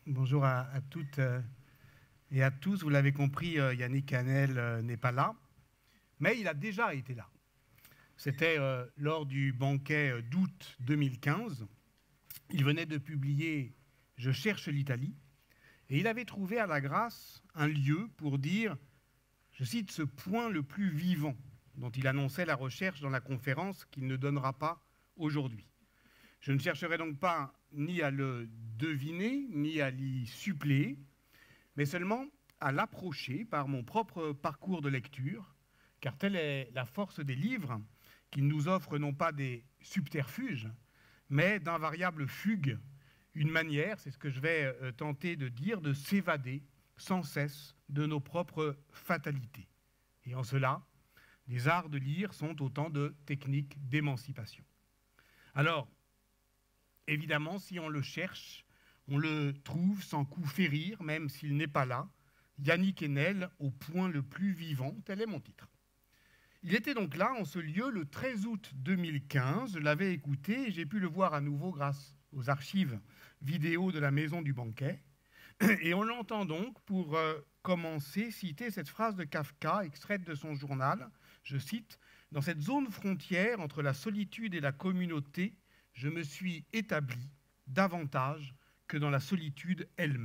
Bonjour à toutes et à tous. Vous l'avez compris, Yannick Hanel n'est pas là, mais il a déjà été là. C'était lors du banquet d'août 2015. Il venait de publier « Je cherche l'Italie » et il avait trouvé à la Grâce un lieu pour dire, je cite, « ce point le plus vivant » dont il annonçait la recherche dans la conférence qu'il ne donnera pas aujourd'hui. Je ne chercherai donc pas ni à le deviner, ni à l'y suppléer, mais seulement à l'approcher par mon propre parcours de lecture, car telle est la force des livres, qu'ils nous offrent non pas des subterfuges, mais d'invariables fugues, une manière, c'est ce que je vais tenter de dire, de s'évader sans cesse de nos propres fatalités. Et en cela, les arts de lire sont autant de techniques d'émancipation. Alors, évidemment, si on le cherche, on le trouve sans coup férir, même s'il n'est pas là. Yannick Hanel, au point le plus vivant, tel est mon titre. Il était donc là, en ce lieu, le 13 août 2015. Je l'avais écouté et j'ai pu le voir à nouveau grâce aux archives vidéo de la Maison du Banquet. Et on l'entend donc, pour commencer, citer cette phrase de Kafka, extraite de son journal. Je cite, « Dans cette zone frontière entre la solitude et la communauté, je me suis établi davantage que dans la solitude elle-même. »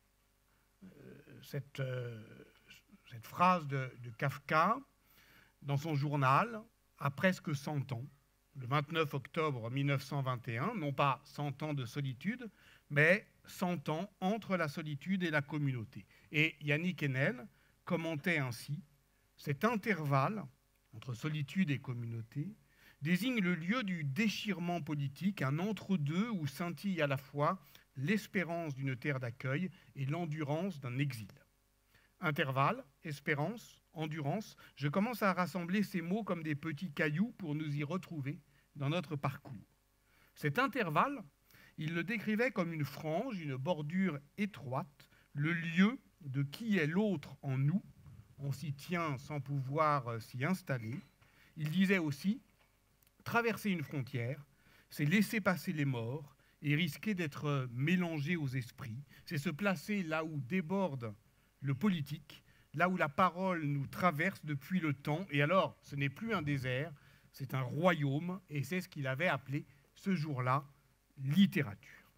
Cette phrase de Kafka, dans son journal, a presque 100 ans, le 29 octobre 1921, non pas 100 ans de solitude, mais 100 ans entre la solitude et la communauté. Et Yannick Hanel commentait ainsi, cet intervalle entre solitude et communauté désigne le lieu du déchirement politique, un entre-deux où scintille à la fois l'espérance d'une terre d'accueil et l'endurance d'un exil. Intervalle, espérance, endurance, je commence à rassembler ces mots comme des petits cailloux pour nous y retrouver dans notre parcours. Cet intervalle, il le décrivait comme une frange, une bordure étroite, le lieu de qui est l'autre en nous. On s'y tient sans pouvoir s'y installer. Il disait aussi, traverser une frontière, c'est laisser passer les morts et risquer d'être mélangé aux esprits. C'est se placer là où déborde le politique, là où la parole nous traverse depuis le temps. Et alors, ce n'est plus un désert, c'est un royaume. Et c'est ce qu'il avait appelé ce jour-là littérature.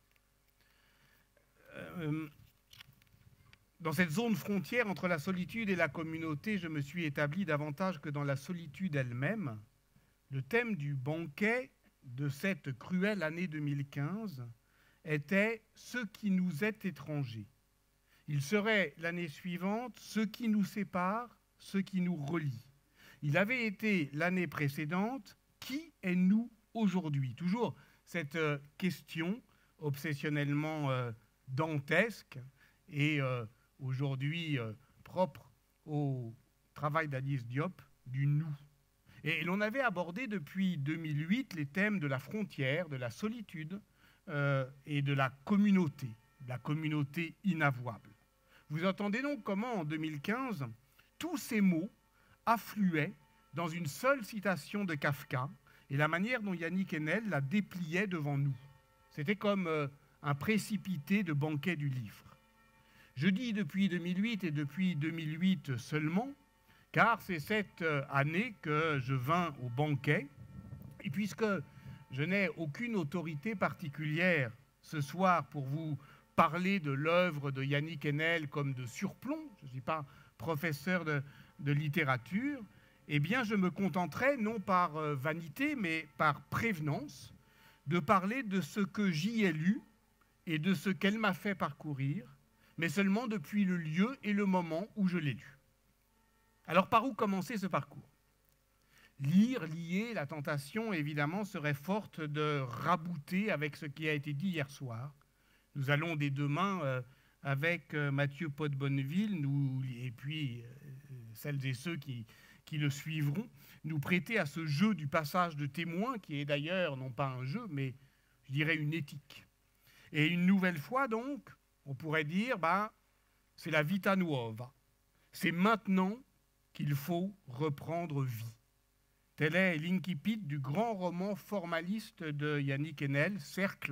Dans cette zone frontière entre la solitude et la communauté, je me suis établi davantage que dans la solitude elle-même. Le thème du banquet de cette cruelle année 2015 était « ce qui nous est étranger ». Il serait l'année suivante « ce qui nous sépare, ce qui nous relie ». Il avait été l'année précédente « qui est nous aujourd'hui ?» Toujours cette question obsessionnellement dantesque et aujourd'hui propre au travail d'Alice Diop du « nous ». Et l'on avait abordé depuis 2008 les thèmes de la frontière, de la solitude et de la communauté inavouable. Vous entendez donc comment, en 2015, tous ces mots affluaient dans une seule citation de Kafka et la manière dont Yannick Hanel la dépliait devant nous. C'était comme un précipité de banquet du livre. Je dis depuis 2008 et depuis 2008 seulement, car c'est cette année que je vins au banquet, et puisque je n'ai aucune autorité particulière ce soir pour vous parler de l'œuvre de Yannick Hanel comme de surplomb, je ne suis pas professeur de littérature, eh bien je me contenterai, non par vanité, mais par prévenance, de parler de ce que j'y ai lu et de ce qu'elle m'a fait parcourir, mais seulement depuis le lieu et le moment où je l'ai lu. Alors, par où commencer ce parcours? Lire, lier, la tentation, évidemment, serait forte de rabouter avec ce qui a été dit hier soir. Nous allons dès demain, avec Mathieu Pot-Bonneville, et puis celles et ceux qui le suivront, nous prêter à ce jeu du passage de témoin, qui est d'ailleurs non pas un jeu, mais je dirais une éthique. Et une nouvelle fois, donc, on pourrait dire, c'est la vita nuova. C'est maintenant qu'il faut reprendre vie. Tel est l'incipit du grand roman formaliste de Yannick Hanel, Cercle,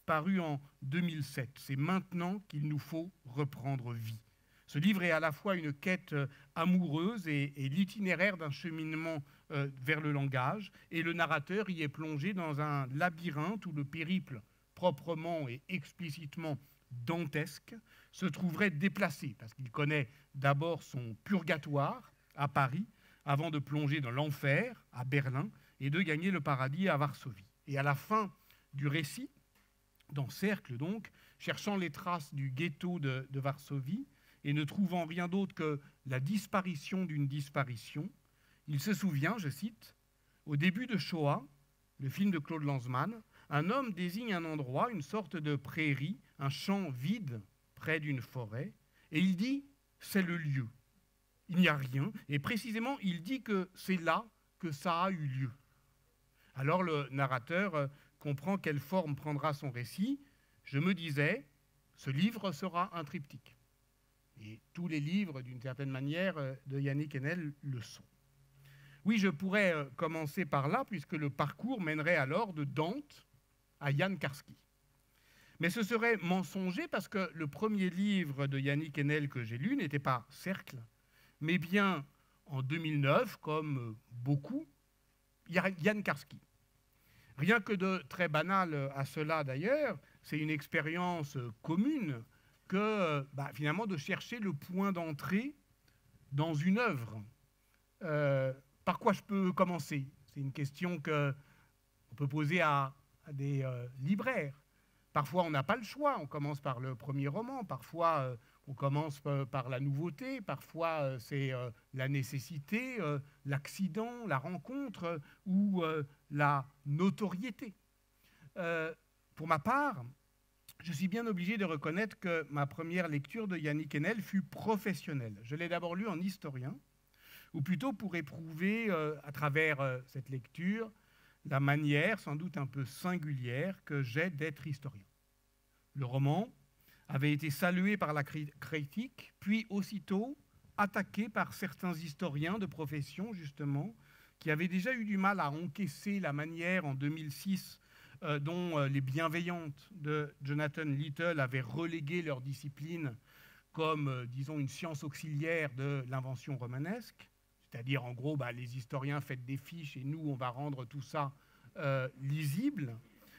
paru en 2007. C'est maintenant qu'il nous faut reprendre vie. Ce livre est à la fois une quête amoureuse et l'itinéraire d'un cheminement vers le langage, et le narrateur y est plongé dans un labyrinthe où le périple proprement et explicitement dantesque se trouverait déplacé, parce qu'il connaît d'abord son purgatoire à Paris, avant de plonger dans l'enfer à Berlin et de gagner le paradis à Varsovie. Et à la fin du récit, dans Cercle donc, cherchant les traces du ghetto de Varsovie et ne trouvant rien d'autre que la disparition d'une disparition, il se souvient, je cite, « Au début de Shoah, le film de Claude Lanzmann, un homme désigne un endroit, une sorte de prairie, un champ vide près d'une forêt, et il dit « c'est le lieu ». Il n'y a rien, et précisément, il dit que c'est là que ça a eu lieu. Alors le narrateur comprend quelle forme prendra son récit. Je me disais, ce livre sera un triptyque. Et tous les livres, d'une certaine manière, de Yannick Enel le sont. Oui, je pourrais commencer par là, puisque le parcours mènerait alors de Dante à Jan Karski. Mais ce serait mensonger, parce que le premier livre de Yannick Enel que j'ai lu n'était pas Cercle, mais bien, en 2009, comme beaucoup, Jan Karski. Rien que de très banal à cela d'ailleurs, c'est une expérience commune que finalement de chercher le point d'entrée dans une œuvre. Par quoi je peux commencer? C'est une question qu'on peut poser à des libraires. Parfois on n'a pas le choix, on commence par le premier roman, parfois on commence par la nouveauté, parfois c'est la nécessité, l'accident, la rencontre ou la notoriété. Pour ma part, je suis bien obligé de reconnaître que ma première lecture de Yannick Enel fut professionnelle. Je l'ai d'abord lu en historien, ou plutôt pour éprouver à travers cette lecture la manière, sans doute un peu singulière, que j'ai d'être historien. Le roman avait été salué par la critique, puis aussitôt attaqué par certains historiens de profession, justement, qui avaient déjà eu du mal à encaisser la manière, en 2006, dont les bienveillantes de Jonathan Little avaient relégué leur discipline comme, disons, une science auxiliaire de l'invention romanesque. C'est-à-dire, en gros, les historiens faites des fiches et nous, on va rendre tout ça lisible.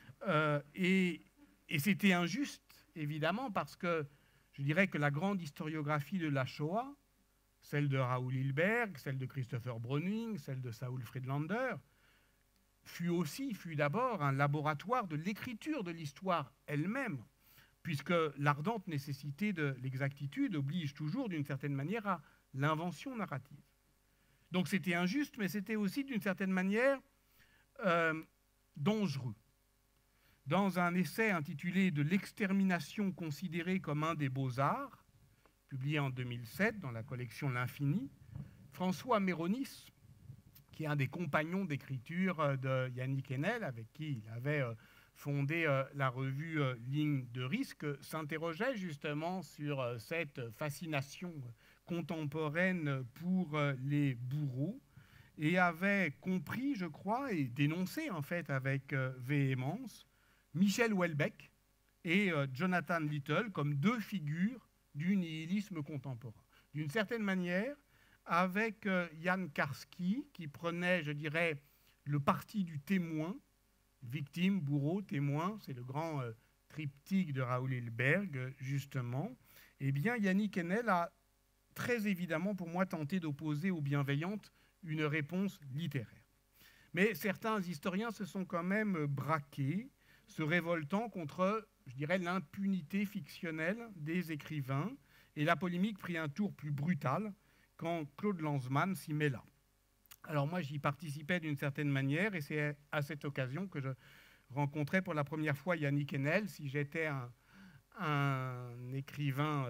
Et c'était injuste, évidemment, parce que je dirais que la grande historiographie de la Shoah, celle de Raoul Hilberg, celle de Christopher Browning, celle de Saul Friedlander, fut d'abord un laboratoire de l'écriture de l'histoire elle-même, puisque l'ardente nécessité de l'exactitude oblige toujours, d'une certaine manière, à l'invention narrative. Donc c'était injuste, mais c'était aussi, d'une certaine manière, dangereux. Dans un essai intitulé « De l'extermination considérée comme un des beaux-arts », publié en 2007 dans la collection L'Infini, François Méronis, qui est un des compagnons d'écriture de Yannick Enel, avec qui il avait fondé la revue Ligne de risque, s'interrogeait justement sur cette fascination contemporaine pour les bourreaux et avait compris, je crois, et dénoncé en fait avec véhémence Michel Houellebecq et Jonathan Little comme deux figures du nihilisme contemporain. D'une certaine manière, avec Jan Karski, qui prenait, je dirais, le parti du témoin, victime, bourreau, témoin, c'est le grand triptyque de Raoul Hilberg, justement, eh bien, Yannick Enel a très évidemment, pour moi, tenté d'opposer aux bienveillantes une réponse littéraire. Mais certains historiens se sont quand même braqués, se révoltant contre, je dirais, l'impunité fictionnelle des écrivains, et la polémique prit un tour plus brutal quand Claude Lanzmann s'y mêla. Alors moi, j'y participais d'une certaine manière, et c'est à cette occasion que je rencontrais pour la première fois Yannick Enel. Si j'étais un écrivain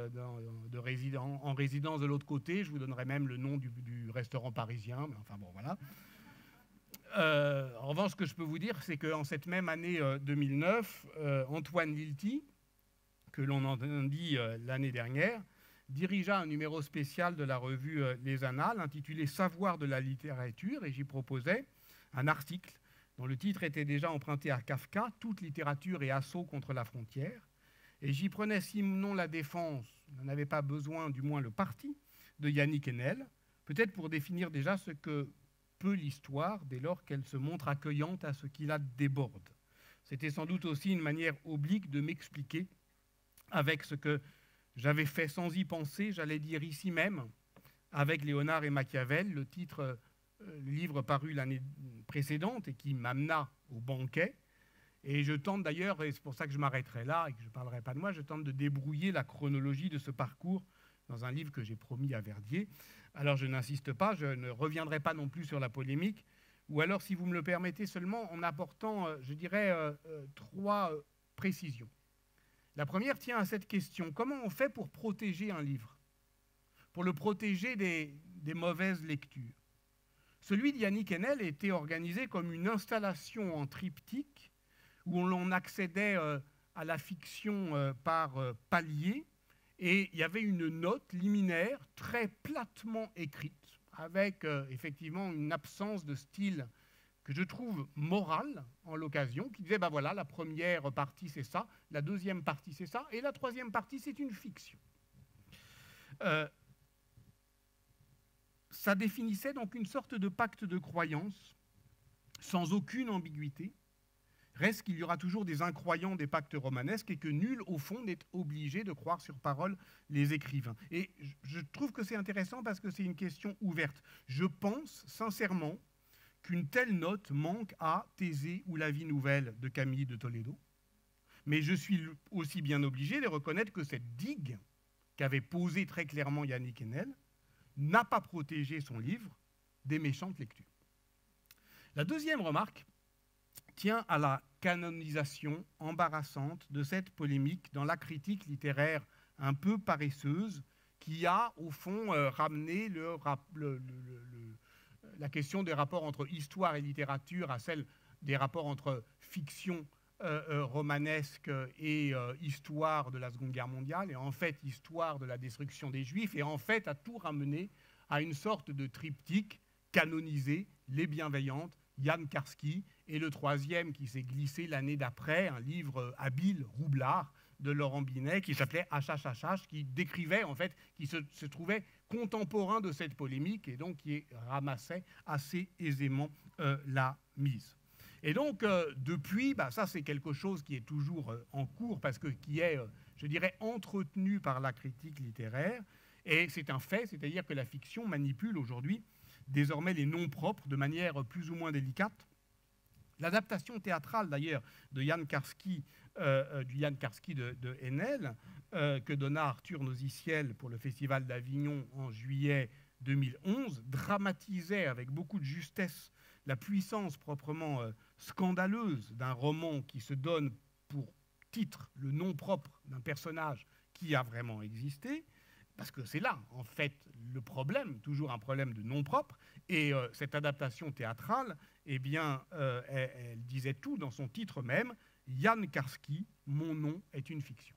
en résidence de l'autre côté, je vous donnerais même le nom du restaurant parisien, mais enfin bon, voilà. En revanche, ce que je peux vous dire, c'est qu'en cette même année 2009, Antoine Lilti, que l'on entendit l'année dernière, dirigea un numéro spécial de la revue Les Annales, intitulé « Savoir de la littérature », et j'y proposais un article dont le titre était déjà emprunté à Kafka, « Toute littérature et assaut contre la frontière ». Et j'y prenais sinon la défense, n'en avait pas besoin, du moins le parti, de Yannick Enel, peut-être pour définir déjà ce que peut l'histoire dès lors qu'elle se montre accueillante à ce qui la déborde. C'était sans doute aussi une manière oblique de m'expliquer avec ce que j'avais fait sans y penser, j'allais dire ici même, avec Léonard et Machiavel, le livre paru l'année précédente et qui m'amena au banquet. Et je tente d'ailleurs, et c'est pour ça que je m'arrêterai là et que je ne parlerai pas de moi, je tente de débrouiller la chronologie de ce parcours dans un livre que j'ai promis à Verdier. Alors je n'insiste pas, je ne reviendrai pas non plus sur la polémique, ou alors si vous me le permettez seulement en apportant, je dirais, 3 précisions. La première tient à cette question: comment on fait pour protéger un livre, pour le protéger des mauvaises lectures? Celui de Yannick Enel était organisé comme une installation en triptyque où on accédait à la fiction par palier, et il y avait une note liminaire très platement écrite, avec effectivement une absence de style que je trouve moral en l'occasion, qui disait, ben voilà, la première partie c'est ça, la deuxième partie c'est ça, et la troisième partie c'est une fiction. Ça définissait donc une sorte de pacte de croyance, sans aucune ambiguïté. Reste qu'il y aura toujours des incroyants des pactes romanesques et que nul, au fond, n'est obligé de croire sur parole les écrivains. Et je trouve que c'est intéressant parce que c'est une question ouverte. Je pense sincèrement qu'une telle note manque à Thésée ou La Vie nouvelle de Camille de Toledo. Mais je suis aussi bien obligé de reconnaître que cette digue qu'avait posée très clairement Yannick Enel n'a pas protégé son livre des méchantes lectures. La deuxième remarque tient à la canonisation embarrassante de cette polémique dans la critique littéraire un peu paresseuse qui a, au fond, ramené la question des rapports entre histoire et littérature à celle des rapports entre fiction romanesque et histoire de la Seconde Guerre mondiale, et en fait histoire de la destruction des Juifs, et en fait a tout ramené à une sorte de triptyque canonisé, Les Bienveillantes, Jan Karski, et le troisième qui s'est glissé l'année d'après, un livre habile, roublard, de Laurent Binet, qui s'appelait HHHH, qui décrivait, en fait, qui se trouvait contemporain de cette polémique, et donc qui ramassait assez aisément la mise. Et donc, depuis, ça c'est quelque chose qui est toujours en cours, parce que qui est, je dirais, entretenu par la critique littéraire, et c'est un fait, c'est-à-dire que la fiction manipule aujourd'hui désormais les noms propres de manière plus ou moins délicate. L'adaptation théâtrale, d'ailleurs, de Jan Karski, du Jan Karski de Enel, que donna Arthur Nosiciel pour le Festival d'Avignon en juillet 2011, dramatisait avec beaucoup de justesse la puissance proprement scandaleuse d'un roman qui se donne pour titre le nom propre d'un personnage qui a vraiment existé, parce que c'est là, en fait, le problème, toujours un problème de nom propre, et cette adaptation théâtrale, eh bien, elle disait tout dans son titre même, Jan Karski, mon nom est une fiction.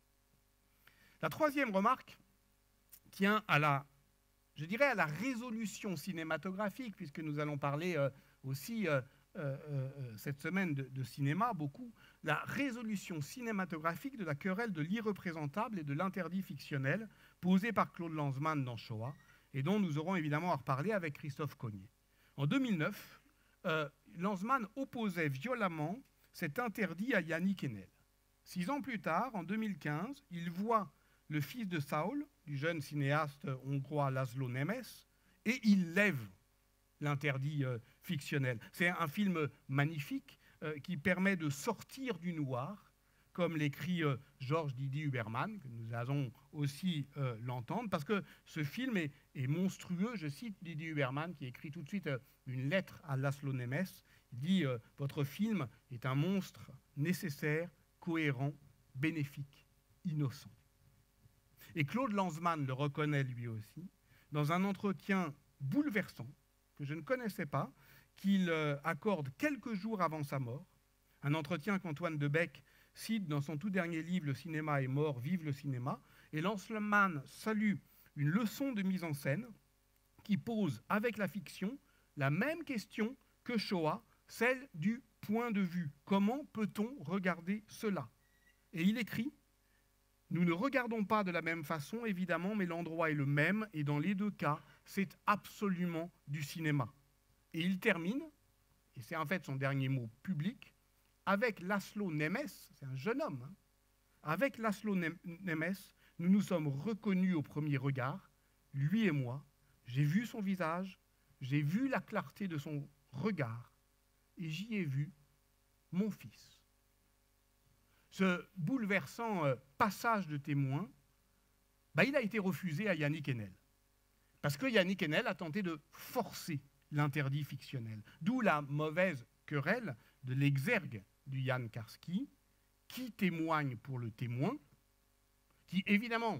La troisième remarque tient à la, je dirais, à la résolution cinématographique, puisque nous allons parler aussi cette semaine de cinéma, beaucoup, la résolution cinématographique de la querelle de l'irreprésentable et de l'interdit fictionnel posée par Claude Lanzmann dans Shoah, et dont nous aurons évidemment à reparler avec Christophe Cognier. En 2009, Lanzmann opposait violemment cet interdit à Yannick Enel. 6 ans plus tard, en 2015, il voit Le fils de Saul, du jeune cinéaste hongrois Laszlo Nemes, et il lève l'interdit fictionnel. C'est un film magnifique qui permet de sortir du noir, comme l'écrit Georges Didier Huberman, que nous allons aussi l'entendre, parce que ce film est monstrueux. Je cite Didier Huberman, qui écrit tout de suite une lettre à Laszlo Nemes. Il dit « Votre film est un monstre nécessaire, cohérent, bénéfique, innocent ». Et Claude Lanzmann le reconnaît lui aussi, dans un entretien bouleversant, que je ne connaissais pas, qu'il accorde quelques jours avant sa mort, un entretien qu'Antoine Debec cite dans son tout dernier livre « Le cinéma est mort, vive le cinéma », et Lanzmann salue une leçon de mise en scène qui pose avec la fiction la même question que Shoah, celle du point de vue. Comment peut-on regarder cela? Et il écrit, nous ne regardons pas de la même façon, évidemment, mais l'endroit est le même, et dans les deux cas, c'est absolument du cinéma. Et il termine, et c'est en fait son dernier mot public, avec Laszlo Nemes, c'est un jeune homme, hein, avec Laszlo Nemes, nous nous sommes reconnus au premier regard, lui et moi, j'ai vu son visage, j'ai vu la clarté de son regard, et j'y ai vu mon fils. Ce bouleversant passage de témoin, il a été refusé à Yannick Enel. Parce que Yannick Enel a tenté de forcer l'interdit fictionnel. D'où la mauvaise querelle de l'exergue du Jan Karski, qui témoigne pour le témoin, qui évidemment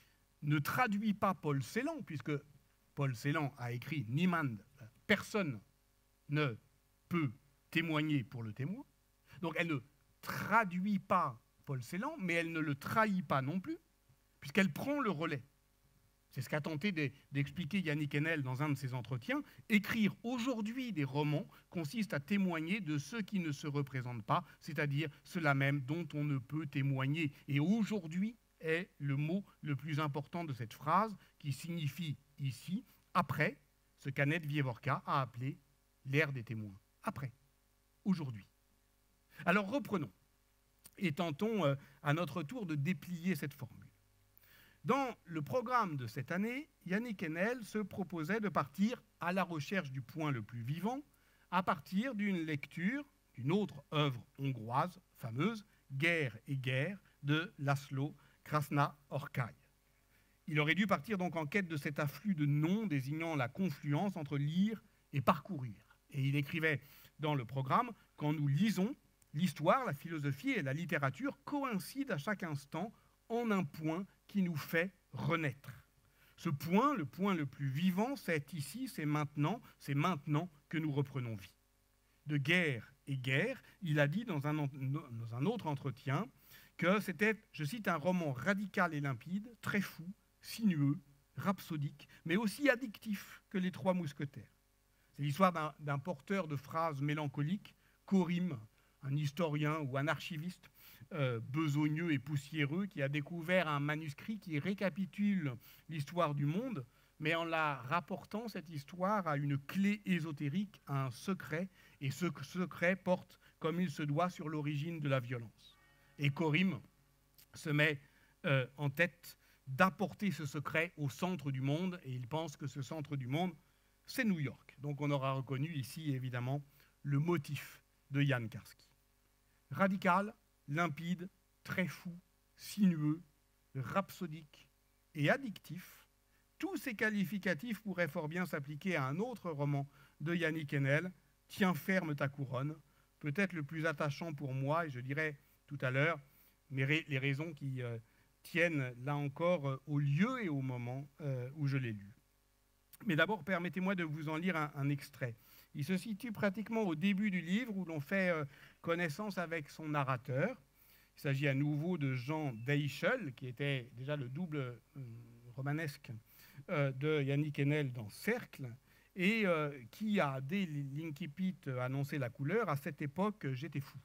ne traduit pas Paul Celan, puisque Paul Celan a écrit Niemand, personne ne peut témoigner pour le témoin. Donc elle ne traduit pas Paul Celan, mais elle ne le trahit pas non plus, puisqu'elle prend le relais. C'est ce qu'a tenté d'expliquer Yannick Enel dans un de ses entretiens. Écrire aujourd'hui des romans consiste à témoigner de ceux qui ne se représentent pas, c'est-à-dire ceux-là même dont on ne peut témoigner. Et aujourd'hui est le mot le plus important de cette phrase, qui signifie ici, après, ce qu'Annette Vievorka a appelé l'ère des témoins. Après, aujourd'hui. Alors reprenons et tentons à notre tour de déplier cette formule. Dans le programme de cette année, Yannick Enel se proposait de partir à la recherche du point le plus vivant à partir d'une lecture d'une autre œuvre hongroise fameuse, Guerre et guerre, de Laszlo Krasna-Orkai. Il aurait dû partir donc en quête de cet afflux de noms désignant la confluence entre lire et parcourir. Et il écrivait dans le programme « Quand nous lisons, l'histoire, la philosophie et la littérature coïncident à chaque instant en un point qui nous fait renaître. Ce point, le point le plus vivant, c'est ici, c'est maintenant que nous reprenons vie. » De guerre et guerre, il a dit dans un autre entretien que c'était, je cite, un roman radical et limpide, très fou, sinueux, rhapsodique, mais aussi addictif que les Trois Mousquetaires. C'est l'histoire d'un porteur de phrases mélancoliques, Corim, un historien ou un archiviste besogneux et poussiéreux qui a découvert un manuscrit qui récapitule l'histoire du monde, mais en la rapportant, cette histoire, à une clé ésotérique, à un secret, et ce secret porte, comme il se doit, sur l'origine de la violence. Et Corim se met en tête d'apporter ce secret au centre du monde, et il pense que ce centre du monde, c'est New York. Donc on aura reconnu ici, évidemment, le motif de Jan Karski. Radical, limpide, très fou, sinueux, rhapsodique et addictif, tous ces qualificatifs pourraient fort bien s'appliquer à un autre roman de Yannick Enel, Tiens ferme ta couronne, peut-être le plus attachant pour moi, et je dirais tout à l'heure les raisons qui tiennent là encore au lieu et au moment où je l'ai lu. Mais d'abord, permettez-moi de vous en lire un extrait. Il se situe pratiquement au début du livre où l'on fait connaissance avec son narrateur. Il s'agit à nouveau de Jean Deichel, qui était déjà le double romanesque de Yannick Enel dans Cercle, et qui a, dès l'Incipit, annoncé la couleur. À cette époque, j'étais fou.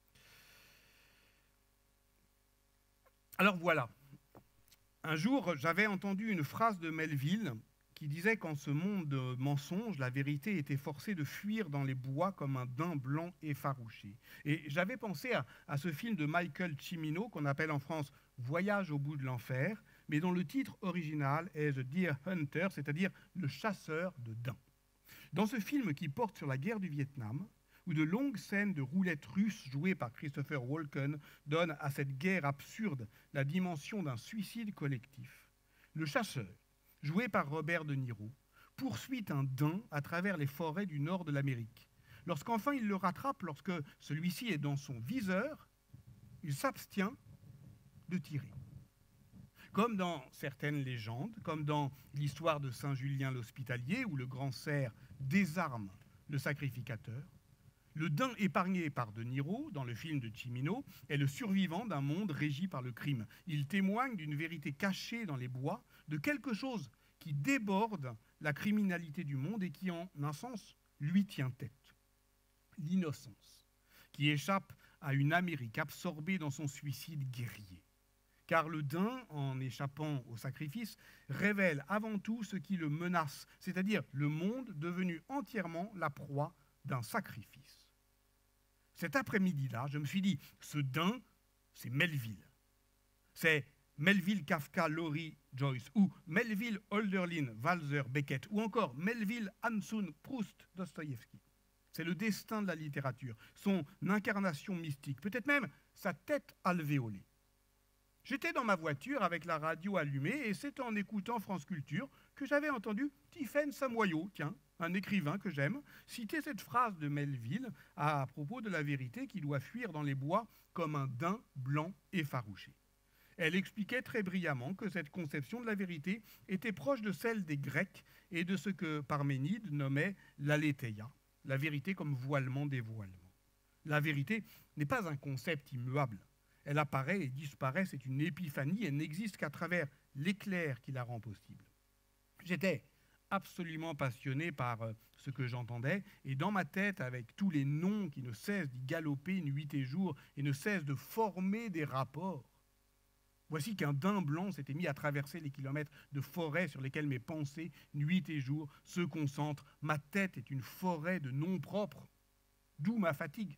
Alors voilà. Un jour, j'avais entendu une phrase de Melville qui disait qu'en ce monde de mensonges, la vérité était forcée de fuir dans les bois comme un daim blanc effarouché. Et j'avais pensé à ce film de Michael Cimino, qu'on appelle en France « Voyage au bout de l'enfer », mais dont le titre original est « The Deer Hunter », c'est-à-dire « Le chasseur de daims ». Dans ce film qui porte sur la guerre du Vietnam, où de longues scènes de roulettes russes jouées par Christopher Walken donnent à cette guerre absurde la dimension d'un suicide collectif, le chasseur, joué par Robert De Niro, poursuit un daim à travers les forêts du nord de l'Amérique. Lorsqu'enfin il le rattrape, lorsque celui-ci est dans son viseur, il s'abstient de tirer. Comme dans certaines légendes, comme dans l'histoire de Saint Julien l'Hospitalier, où le grand cerf désarme le sacrificateur, le daim épargné par De Niro, dans le film de Cimino, est le survivant d'un monde régi par le crime. Il témoigne d'une vérité cachée dans les bois, de quelque chose qui déborde la criminalité du monde et qui, en un sens, lui tient tête. L'innocence. qui échappe à une Amérique absorbée dans son suicide guerrier. Car le daim, en échappant au sacrifice, révèle avant tout ce qui le menace, c'est-à-dire le monde devenu entièrement la proie d'un sacrifice. Cet après-midi-là, je me suis dit, ce daim, c'est Melville. C'est Melville, Kafka, Laurie, Joyce, ou Melville, Hölderlin, Walser, Beckett, ou encore Melville, Hansun, Proust, Dostoïevski. C'est le destin de la littérature, son incarnation mystique, peut-être même sa tête alvéolée. J'étais dans ma voiture avec la radio allumée et c'est en écoutant France Culture que j'avais entendu Tiphaine Samoyau, tiens, un écrivain que j'aime, citer cette phrase de Melville à propos de la vérité qui doit fuir dans les bois comme un daim blanc effarouché. Elle expliquait très brillamment que cette conception de la vérité était proche de celle des Grecs et de ce que Parménide nommait l'aletheia, la vérité comme voilement des voilements. La vérité n'est pas un concept immuable. Elle apparaît et disparaît, c'est une épiphanie, elle n'existe qu'à travers l'éclair qui la rend possible. J'étais absolument passionné par ce que j'entendais, et dans ma tête, avec tous les noms qui ne cessent d'y galoper nuit et jour, et ne cessent de former des rapports, voici qu'un daim blanc s'était mis à traverser les kilomètres de forêt sur lesquels mes pensées, nuit et jour, se concentrent. Ma tête est une forêt de noms propres, d'où ma fatigue.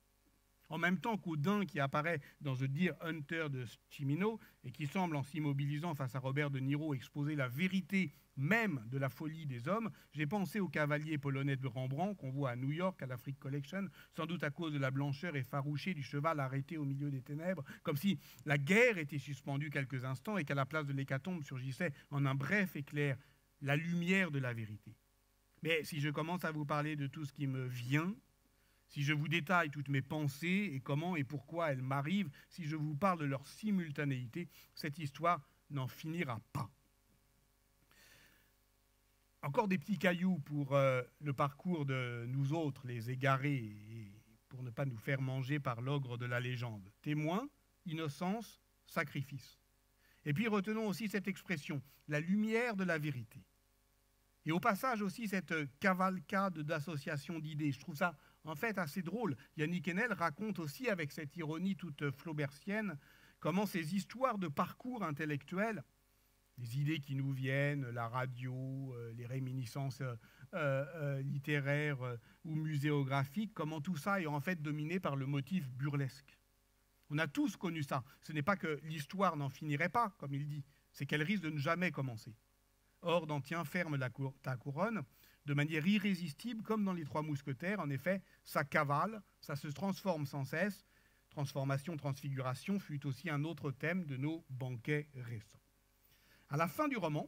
En même temps qu'au daim qui apparaît dans The Deer Hunter de Cimino et qui semble, en s'immobilisant face à Robert de Niro, exposer la vérité même de la folie des hommes, j'ai pensé au cavalier polonais de Rembrandt qu'on voit à New York à la Frick Collection, sans doute à cause de la blancheur effarouchée du cheval arrêté au milieu des ténèbres, comme si la guerre était suspendue quelques instants et qu'à la place de l'hécatombe surgissait en un bref éclair la lumière de la vérité. Mais si je commence à vous parler de tout ce qui me vient, si je vous détaille toutes mes pensées et comment et pourquoi elles m'arrivent, si je vous parle de leur simultanéité, cette histoire n'en finira pas. Encore des petits cailloux pour le parcours de nous autres, les égarés, et pour ne pas nous faire manger par l'ogre de la légende. Témoin, innocence, sacrifice. Et puis retenons aussi cette expression, la lumière de la vérité. Et au passage aussi cette cavalcade d'associations d'idées. Je trouve ça en fait assez drôle. Yannick Enel raconte aussi avec cette ironie toute flaubertienne comment ces histoires de parcours intellectuels, les idées qui nous viennent, la radio, les réminiscences littéraires ou muséographiques, comment tout ça est en fait dominé par le motif burlesque. On a tous connu ça. Ce n'est pas que l'histoire n'en finirait pas, comme il dit, c'est qu'elle risque de ne jamais commencer. Or, dans Tiens, ferme ta couronne, de manière irrésistible, comme dans Les Trois Mousquetaires, en effet, ça cavale, ça se transforme sans cesse. Transformation, transfiguration fut aussi un autre thème de nos banquets récents. À la fin du roman,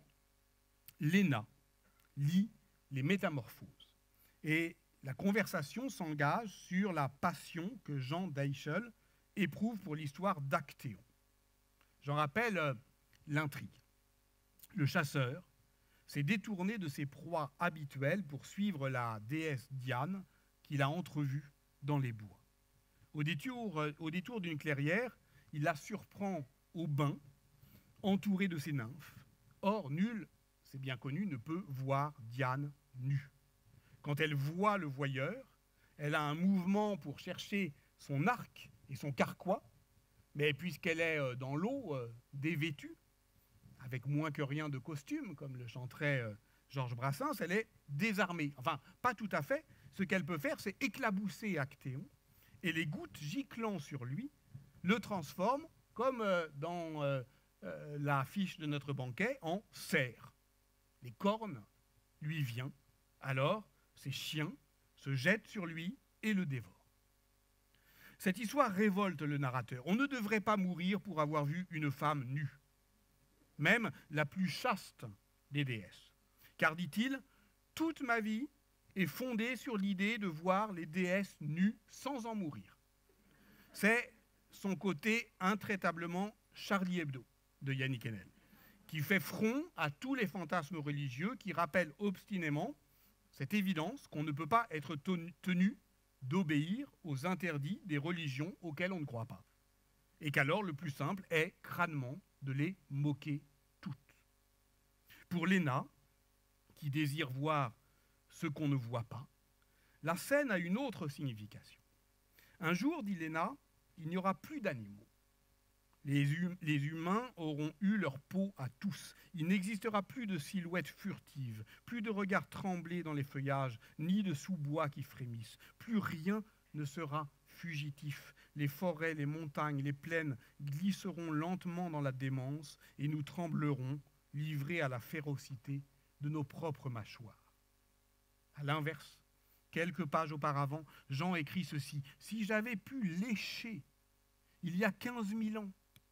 Léna lit les Métamorphoses. Et la conversation s'engage sur la passion que Jean d'Eichel éprouve pour l'histoire d'Actéon. J'en rappelle l'intrigue. Le chasseur s'est détourné de ses proies habituelles pour suivre la déesse Diane qu'il a entrevue dans les bois. Au détour d'une clairière, il la surprend au bain, entourée de ses nymphes. Or, nul, c'est bien connu, ne peut voir Diane nue. Quand elle voit le voyeur, elle a un mouvement pour chercher son arc et son carquois, mais puisqu'elle est dans l'eau, dévêtue, avec moins que rien de costume, comme le chanterait Georges Brassens, elle est désarmée. Enfin, pas tout à fait. Ce qu'elle peut faire, c'est éclabousser Actéon, et les gouttes giclant sur lui le transforment, comme dans la fiche de notre banquet, en cerf. Les cornes lui viennent, alors ses chiens se jettent sur lui et le dévorent. Cette histoire révolte le narrateur. On ne devrait pas mourir pour avoir vu une femme nue, même la plus chaste des déesses. Car, dit-il, toute ma vie est fondée sur l'idée de voir les déesses nues sans en mourir. C'est son côté intraitablement Charlie Hebdo de Yannick Enel, qui fait front à tous les fantasmes religieux, qui rappellent obstinément cette évidence qu'on ne peut pas être tenu d'obéir aux interdits des religions auxquelles on ne croit pas. Et qu'alors le plus simple est crânement de les moquer toutes. Pour Léna, qui désire voir ce qu'on ne voit pas, la scène a une autre signification. Un jour, dit Léna, il n'y aura plus d'animaux. Les humains auront eu leur peau à tous. Il n'existera plus de silhouettes furtives, plus de regards tremblés dans les feuillages, ni de sous-bois qui frémissent. Plus rien ne sera fugitif. Les forêts, les montagnes, les plaines glisseront lentement dans la démence et nous tremblerons, livrés à la férocité de nos propres mâchoires. À l'inverse, quelques pages auparavant, Jean écrit ceci. « Si j'avais pu lécher, il y a 15 000 ans,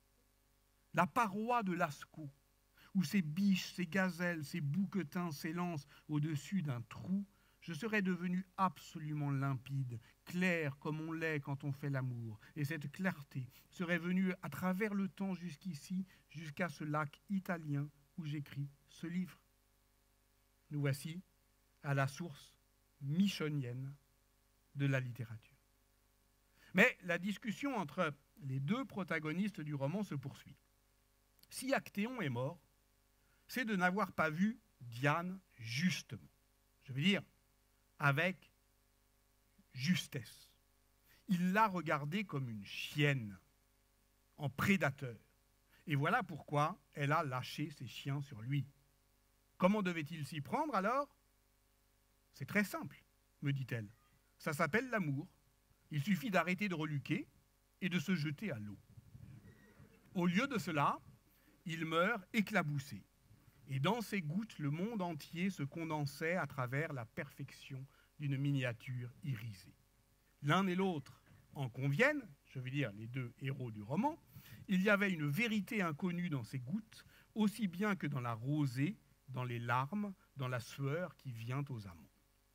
la paroi de Lascaux, où ces biches, ces gazelles, ces bouquetins s'élancent au-dessus d'un trou, je serais devenu absolument limpide, clair comme on l'est quand on fait l'amour. Et cette clarté serait venue à travers le temps jusqu'ici, jusqu'à ce lac italien où j'écris ce livre. » Nous voici à la source michonienne de la littérature. Mais la discussion entre les deux protagonistes du roman se poursuit. Si Actéon est mort, c'est de n'avoir pas vu Diane justement. Je veux dire, avec justesse. Il l'a regardée comme une chienne, en prédateur. Et voilà pourquoi elle a lâché ses chiens sur lui. Comment devait-il s'y prendre alors ? C'est très simple, me dit-elle. Ça s'appelle l'amour. Il suffit d'arrêter de reluquer et de se jeter à l'eau. Au lieu de cela, il meurt éclaboussé. Et dans ses gouttes, le monde entier se condensait à travers la perfection d'une miniature irisée. L'un et l'autre en conviennent, je veux dire les deux héros du roman, il y avait une vérité inconnue dans ces gouttes, aussi bien que dans la rosée, dans les larmes, dans la sueur qui vient aux amants.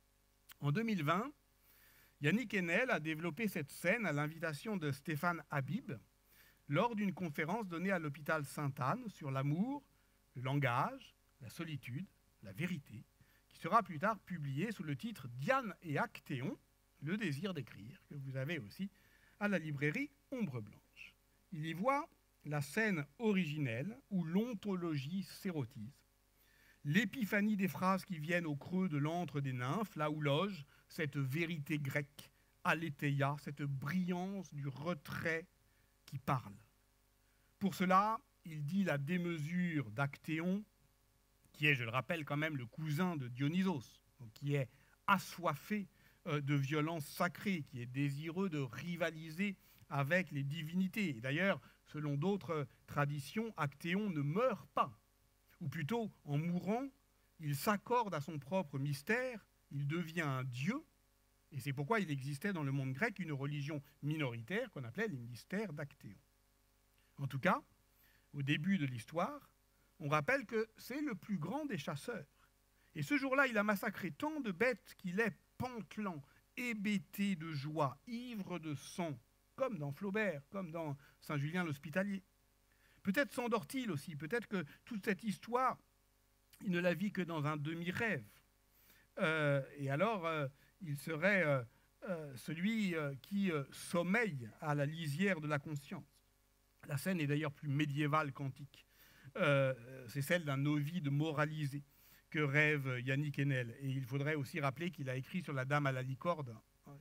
En 2020, Yannick Enel a développé cette scène à l'invitation de Stéphane Habib lors d'une conférence donnée à l'hôpital Sainte-Anne sur l'amour, le langage, la solitude, la vérité, qui sera plus tard publiée sous le titre « Diane et Actéon, le désir d'écrire », que vous avez aussi à la librairie Ombre Blanche. Il y voit la scène originelle où l'ontologie s'érotise, l'épiphanie des phrases qui viennent au creux de l'antre des nymphes, là où loge cette vérité grecque, aletheia, cette brillance du retrait qui parle. Pour cela, il dit la démesure d'Actéon, qui est, je le rappelle quand même, le cousin de Dionysos, donc qui est assoiffé de violence sacrée, qui est désireux de rivaliser avec les divinités. Et d'ailleurs, selon d'autres traditions, Actéon ne meurt pas, ou plutôt, en mourant, il s'accorde à son propre mystère, il devient un dieu, et c'est pourquoi il existait dans le monde grec une religion minoritaire qu'on appelait les mystères d'Actéon. En tout cas, au début de l'histoire, on rappelle que c'est le plus grand des chasseurs. Et ce jour-là, il a massacré tant de bêtes qu'il est pantelant, hébété de joie, ivre de sang, comme dans Flaubert, comme dans Saint-Julien l'Hospitalier. Peut-être s'endort-il aussi, peut-être que toute cette histoire, il ne la vit que dans un demi-rêve. Et alors, il serait celui qui sommeille à la lisière de la conscience. La scène est d'ailleurs plus médiévale qu'antique. C'est celle d'un Ovide moralisé que rêve Yannick Enel. Et il faudrait aussi rappeler qu'il a écrit sur la Dame à la licorne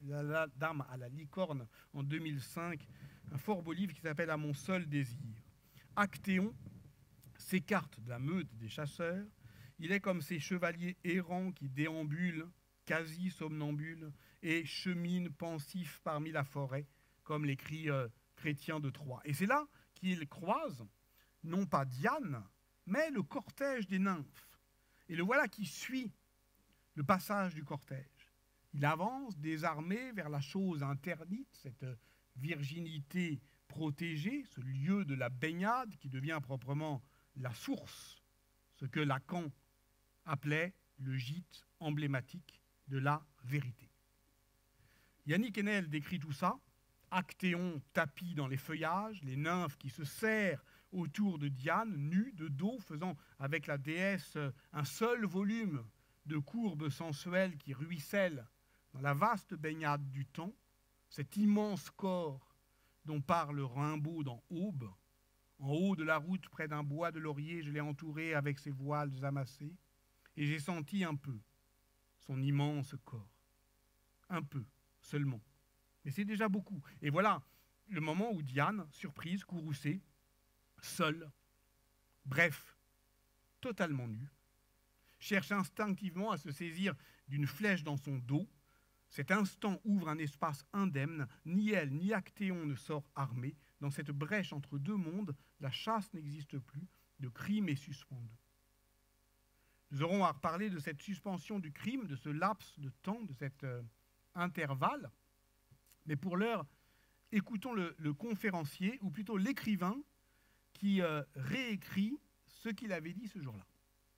en 2005, un fort beau livre qui s'appelle « À mon seul désir ». Actéon s'écarte de la meute des chasseurs. Il est comme ces chevaliers errants qui déambulent, quasi somnambules, et cheminent pensifs parmi la forêt, comme l'écrit Chrétien de Troyes. Et c'est là qu'il croise, non pas Diane, mais le cortège des nymphes. Et le voilà qui suit le passage du cortège. Il avance désarmé vers la chose interdite, cette virginité protégée, ce lieu de la baignade qui devient proprement la source, ce que Lacan appelait le gîte emblématique de la vérité. Yannick Enel décrit tout ça, Actéon tapis dans les feuillages, les nymphes qui se serrent autour de Diane, nue, de dos, faisant avec la déesse un seul volume de courbes sensuelles qui ruissellent dans la vaste baignade du temps, cet immense corps dont parle Rimbaud dans Aube. En haut de la route, près d'un bois de laurier, je l'ai entouré avec ses voiles amassés, et j'ai senti un peu son immense corps. Un peu seulement, Mais c'est déjà beaucoup. Et voilà le moment où Diane, surprise, courroucée, seule, bref, totalement nue, cherche instinctivement à se saisir d'une flèche dans son dos. Cet instant ouvre un espace indemne. Ni elle, ni Actéon ne sort armé. Dans cette brèche entre deux mondes, la chasse n'existe plus. Le crime est suspendu. Nous aurons à reparler de cette suspension du crime, de ce laps de temps, de cet intervalle. Mais pour l'heure, écoutons le conférencier, ou plutôt l'écrivain, qui réécrit ce qu'il avait dit ce jour-là.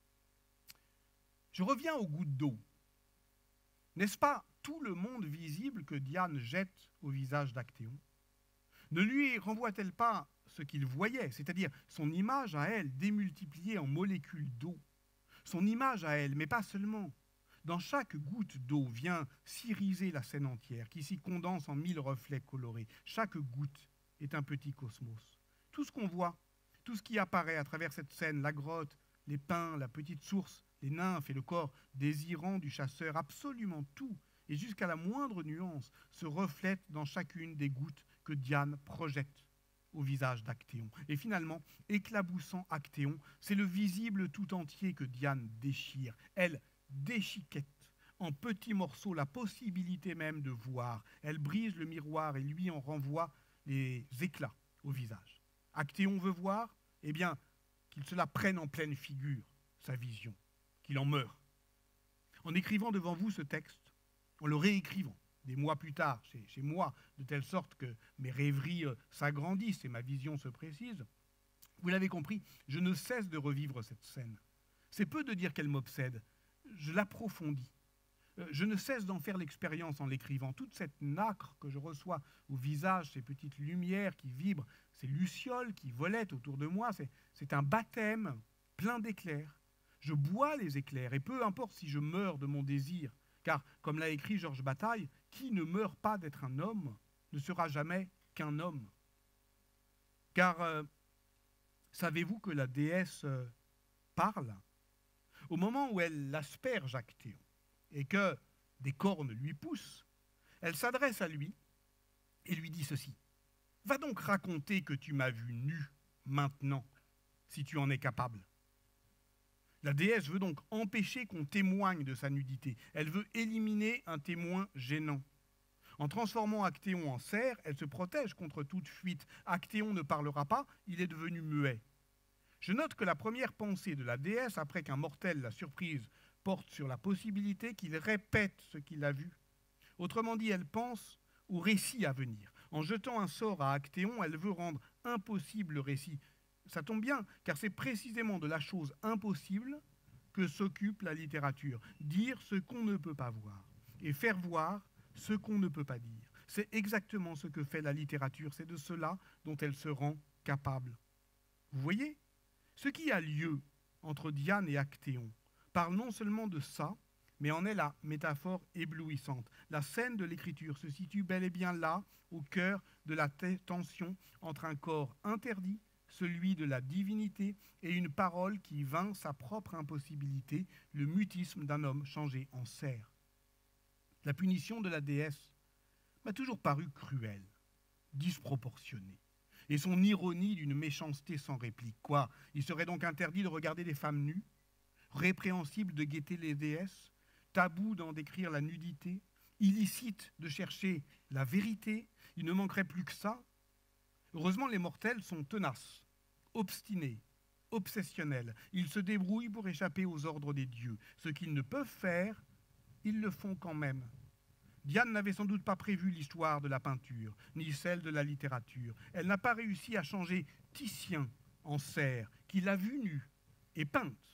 Je reviens aux gouttes d'eau. N'est-ce pas tout le monde visible que Diane jette au visage d'Actéon? Ne lui renvoie-t-elle pas ce qu'il voyait, c'est-à-dire son image à elle démultipliée en molécules d'eau? Son image à elle, mais pas seulement. Dans chaque goutte d'eau vient s'iriser la scène entière, qui s'y condense en 1000 reflets colorés. Chaque goutte est un petit cosmos. Tout ce qu'on voit, tout ce qui apparaît à travers cette scène, la grotte, les pins, la petite source, les nymphes et le corps désirant du chasseur, absolument tout, et jusqu'à la moindre nuance, se reflète dans chacune des gouttes que Diane projette au visage d'Actéon. Et finalement, éclaboussant Actéon, c'est le visible tout entier que Diane déchire. Elle déchiquette en petits morceaux la possibilité même de voir. Elle brise le miroir et lui en renvoie les éclats au visage. Actéon veut voir, eh bien, qu'il se la prenne en pleine figure, sa vision, qu'il en meure. En écrivant devant vous ce texte, en le réécrivant, des mois plus tard, chez moi, de telle sorte que mes rêveries s'agrandissent et ma vision se précise, vous l'avez compris, je ne cesse de revivre cette scène. C'est peu de dire qu'elle m'obsède, je l'approfondis. Je ne cesse d'en faire l'expérience en l'écrivant. Toute cette nacre que je reçois au visage, ces petites lumières qui vibrent, ces lucioles qui volettent autour de moi, c'est un baptême plein d'éclairs. Je bois les éclairs, et peu importe si je meurs de mon désir, car, comme l'a écrit Georges Bataille, qui ne meurt pas d'être un homme ne sera jamais qu'un homme. Car savez-vous que la déesse parle? Au moment où elle asperge Actéon et que des cornes lui poussent, elle s'adresse à lui et lui dit ceci. « Va donc raconter que tu m'as vu nu maintenant, si tu en es capable. » La déesse veut donc empêcher qu'on témoigne de sa nudité. Elle veut éliminer un témoin gênant. En transformant Actéon en cerf, elle se protège contre toute fuite. Actéon ne parlera pas, il est devenu muet. Je note que la première pensée de la déesse, après qu'un mortel la surprise, porte sur la possibilité qu'il répète ce qu'il a vu. Autrement dit, elle pense au récit à venir. En jetant un sort à Actéon, elle veut rendre impossible le récit. Ça tombe bien, car c'est précisément de la chose impossible que s'occupe la littérature. Dire ce qu'on ne peut pas voir et faire voir ce qu'on ne peut pas dire. C'est exactement ce que fait la littérature, c'est de cela dont elle se rend capable. Vous voyez, ce qui a lieu entre Diane et Actéon parle non seulement de ça, mais en est la métaphore éblouissante. La scène de l'écriture se situe bel et bien là, au cœur de la tension entre un corps interdit, celui de la divinité, et une parole qui vainc sa propre impossibilité, le mutisme d'un homme changé en cerf. La punition de la déesse m'a toujours paru cruelle, disproportionnée, et son ironie d'une méchanceté sans réplique. Quoi, il serait donc interdit de regarder des femmes nues, répréhensible de guetter les déesses, tabou d'en décrire la nudité, illicite de chercher la vérité, il ne manquerait plus que ça. Heureusement, les mortels sont tenaces, obstinés, obsessionnels. Ils se débrouillent pour échapper aux ordres des dieux. Ce qu'ils ne peuvent faire, ils le font quand même. Diane n'avait sans doute pas prévu l'histoire de la peinture, ni celle de la littérature. Elle n'a pas réussi à changer Titien en cerf, qui l'a vue nue et peinte,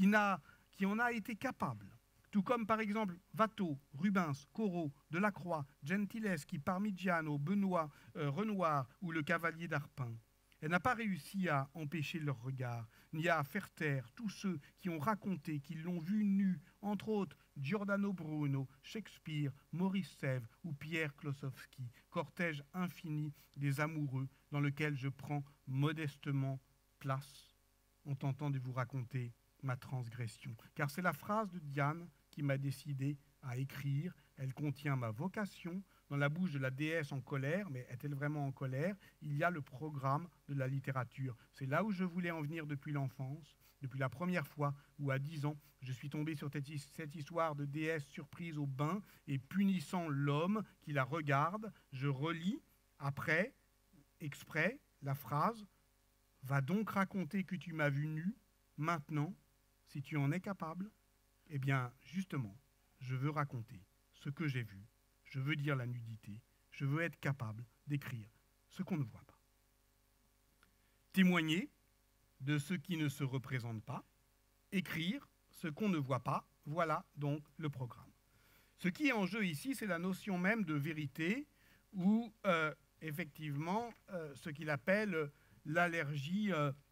qui en a été capable. Tout comme par exemple Watteau, Rubens, Corot, Delacroix, Gentileschi, Parmigiano, Benoît, Renoir ou le Cavalier d'Arpin. Elle n'a pas réussi à empêcher leur regard, ni à faire taire tous ceux qui ont raconté qu'ils l'ont vue nue, entre autres Giordano Bruno, Shakespeare, Maurice Sèvres ou Pierre Klossowski, cortège infini des amoureux dans lequel je prends modestement place en tentant de vous raconter ma transgression. Car c'est la phrase de Diane qui m'a décidé à écrire. Elle contient ma vocation, dans la bouche de la déesse en colère, mais est-elle vraiment en colère? Il y a le programme de la littérature. C'est là où je voulais en venir depuis l'enfance, depuis la première fois où à 10 ans, je suis tombé sur cette histoire de déesse surprise au bain et punissant l'homme qui la regarde. Je relis après, exprès, la phrase « Va donc raconter que tu m'as vu nu, maintenant, si tu en es capable ». Eh bien, justement, je veux raconter ce que j'ai vu. Je veux dire la nudité. Je veux être capable d'écrire ce qu'on ne voit pas. Témoigner de ce qui ne se représente pas. Écrire ce qu'on ne voit pas. Voilà donc le programme. Ce qui est en jeu ici, c'est la notion même de vérité ou effectivement ce qu'il appelle l'allergie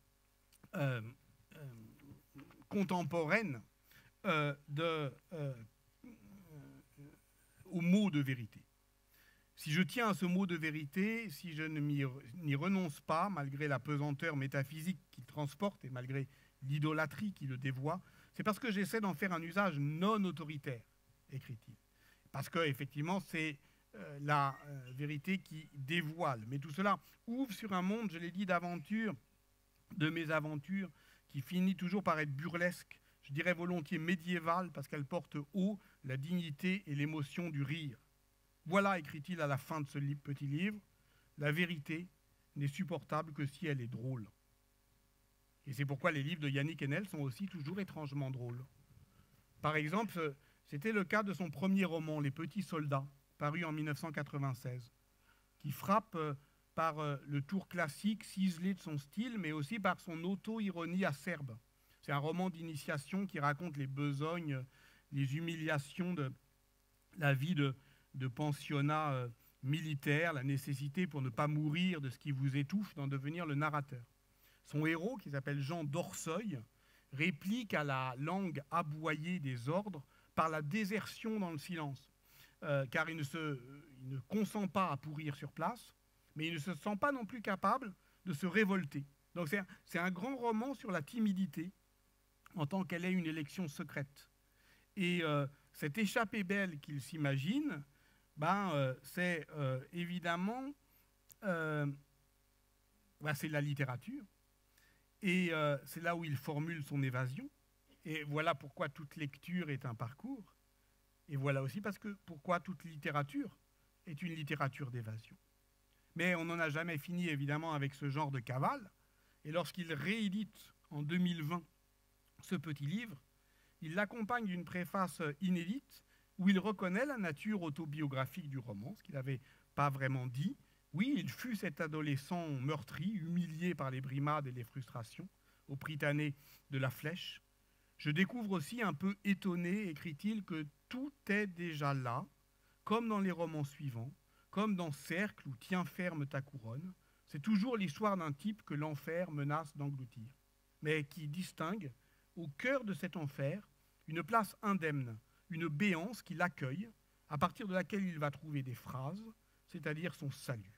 contemporaine au mot de vérité. Si je tiens à ce mot de vérité, si je n'y renonce pas, malgré la pesanteur métaphysique qu'il transporte et malgré l'idolâtrie qui le dévoie, c'est parce que j'essaie d'en faire un usage non autoritaire, écrit-il. Parce qu'effectivement, c'est la vérité qui dévoile. Mais tout cela ouvre sur un monde, je l'ai dit, d'aventures, de mésaventures, qui finit toujours par être burlesque, je dirais volontiers médiévale, parce qu'elle porte haut la dignité et l'émotion du rire. Voilà, écrit-il à la fin de ce petit livre, la vérité n'est supportable que si elle est drôle. Et c'est pourquoi les livres de Yannick Enel sont aussi toujours étrangement drôles. Par exemple, c'était le cas de son premier roman, Les Petits Soldats, paru en 1996, qui frappe par le tour classique ciselé de son style, mais aussi par son auto-ironie acerbe. C'est un roman d'initiation qui raconte les besognes, les humiliations de la vie de pensionnat militaire, la nécessité pour ne pas mourir de ce qui vous étouffe d'en devenir le narrateur. Son héros, qui s'appelle Jean d'Orseuil, réplique à la langue aboyée des ordres par la désertion dans le silence, car il ne consent pas à pourrir sur place, mais il ne se sent pas non plus capable de se révolter. Donc c'est un grand roman sur la timidité, en tant qu'elle est une élection secrète. Et cette échappée belle qu'il s'imagine, c'est évidemment c'est la littérature. Et c'est là où il formule son évasion. Et voilà pourquoi toute lecture est un parcours. Et voilà aussi pourquoi toute littérature est une littérature d'évasion. Mais on n'en a jamais fini, évidemment, avec ce genre de cavale. Et lorsqu'il réédite en 2020 ce petit livre, il l'accompagne d'une préface inédite où il reconnaît la nature autobiographique du roman, ce qu'il n'avait pas vraiment dit. Oui, il fut cet adolescent meurtri, humilié par les brimades et les frustrations, au Prytanée de la Flèche. Je découvre aussi un peu étonné, écrit-il, que tout est déjà là, comme dans les romans suivants, comme dans Cercle ou Tiens ferme ta couronne. C'est toujours l'histoire d'un type que l'enfer menace d'engloutir, mais qui distingue, au cœur de cet enfer, une place indemne, une béance qui l'accueille, à partir de laquelle il va trouver des phrases, c'est-à-dire son salut.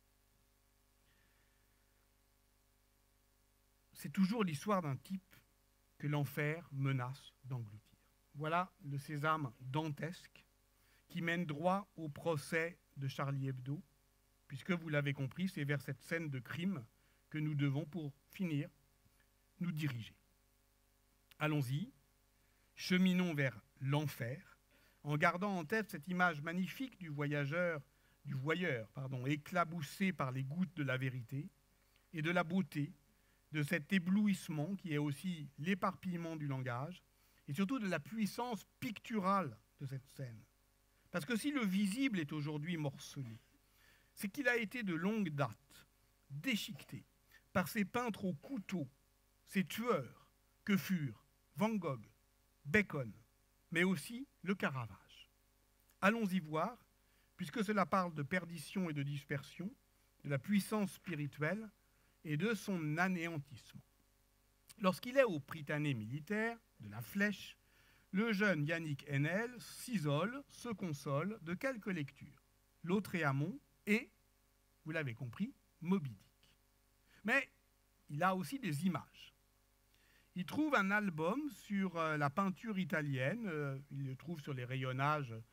C'est toujours l'histoire d'un type que l'enfer menace d'engloutir. Voilà le sésame dantesque qui mène droit au procès de Charlie Hebdo, puisque vous l'avez compris, c'est vers cette scène de crime que nous devons, pour finir, nous diriger. Allons-y, cheminons vers l'enfer, en gardant en tête cette image magnifique du voyeur, éclaboussé par les gouttes de la vérité, et de la beauté, de cet éblouissement qui est aussi l'éparpillement du langage, et surtout de la puissance picturale de cette scène. Parce que si le visible est aujourd'hui morcelé, c'est qu'il a été de longue date déchiqueté par ces peintres au couteau, ces tueurs que furent Van Gogh, Bacon, mais aussi le Caravage. Allons-y voir, puisque cela parle de perdition et de dispersion, de la puissance spirituelle et de son anéantissement. Lorsqu'il est au Prytanée militaire, de la Flèche, le jeune Yannick Enel s'isole, se console de quelques lectures. Lautréamont et, vous l'avez compris, Moby Dick. Mais il a aussi des images. Il trouve un album sur la peinture italienne, il le trouve sur les rayonnages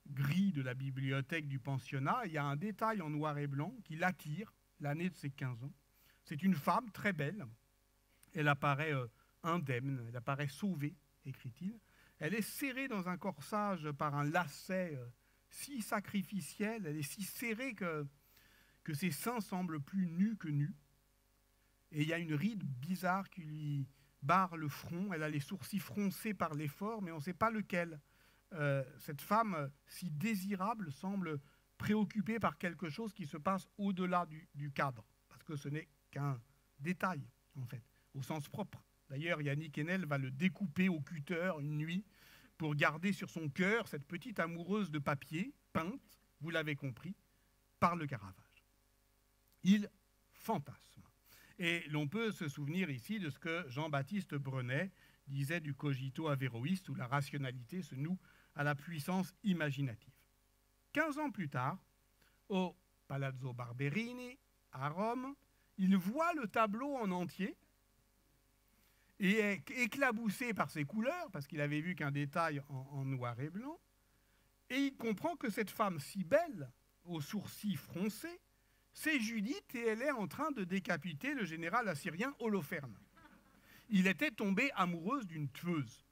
gris de la bibliothèque du pensionnat, il y a un détail en noir et blanc qui l'attire, l'année de ses 15 ans. C'est une femme très belle. Elle apparaît indemne, elle apparaît sauvée, écrit-il. Elle est serrée dans un corsage par un lacet si sacrificiel, elle est si serrée que ses seins semblent plus nus que nus. Et il y a une ride bizarre qui lui barre le front. Elle a les sourcils froncés par l'effort, mais on ne sait pas lequel. Cette femme si désirable semble préoccupée par quelque chose qui se passe au-delà du cadre, parce que ce n'est qu'un détail, en fait, au sens propre. D'ailleurs, Yannick Enel va le découper au cutter une nuit pour garder sur son cœur cette petite amoureuse de papier, peinte, vous l'avez compris, par le Caravage. Il fantasme. Et l'on peut se souvenir ici de ce que Jean-Baptiste Brenet disait du cogito averroïste, où la rationalité se noue à la puissance imaginative. 15 ans plus tard, au Palazzo Barberini, à Rome, il voit le tableau en entier et est éclaboussé par ses couleurs, parce qu'il avait vu qu'un détail en noir et blanc, et il comprend que cette femme si belle, aux sourcils froncés, c'est Judith et elle est en train de décapiter le général assyrien Holoferne. Il était tombé amoureuse d'une tueuse.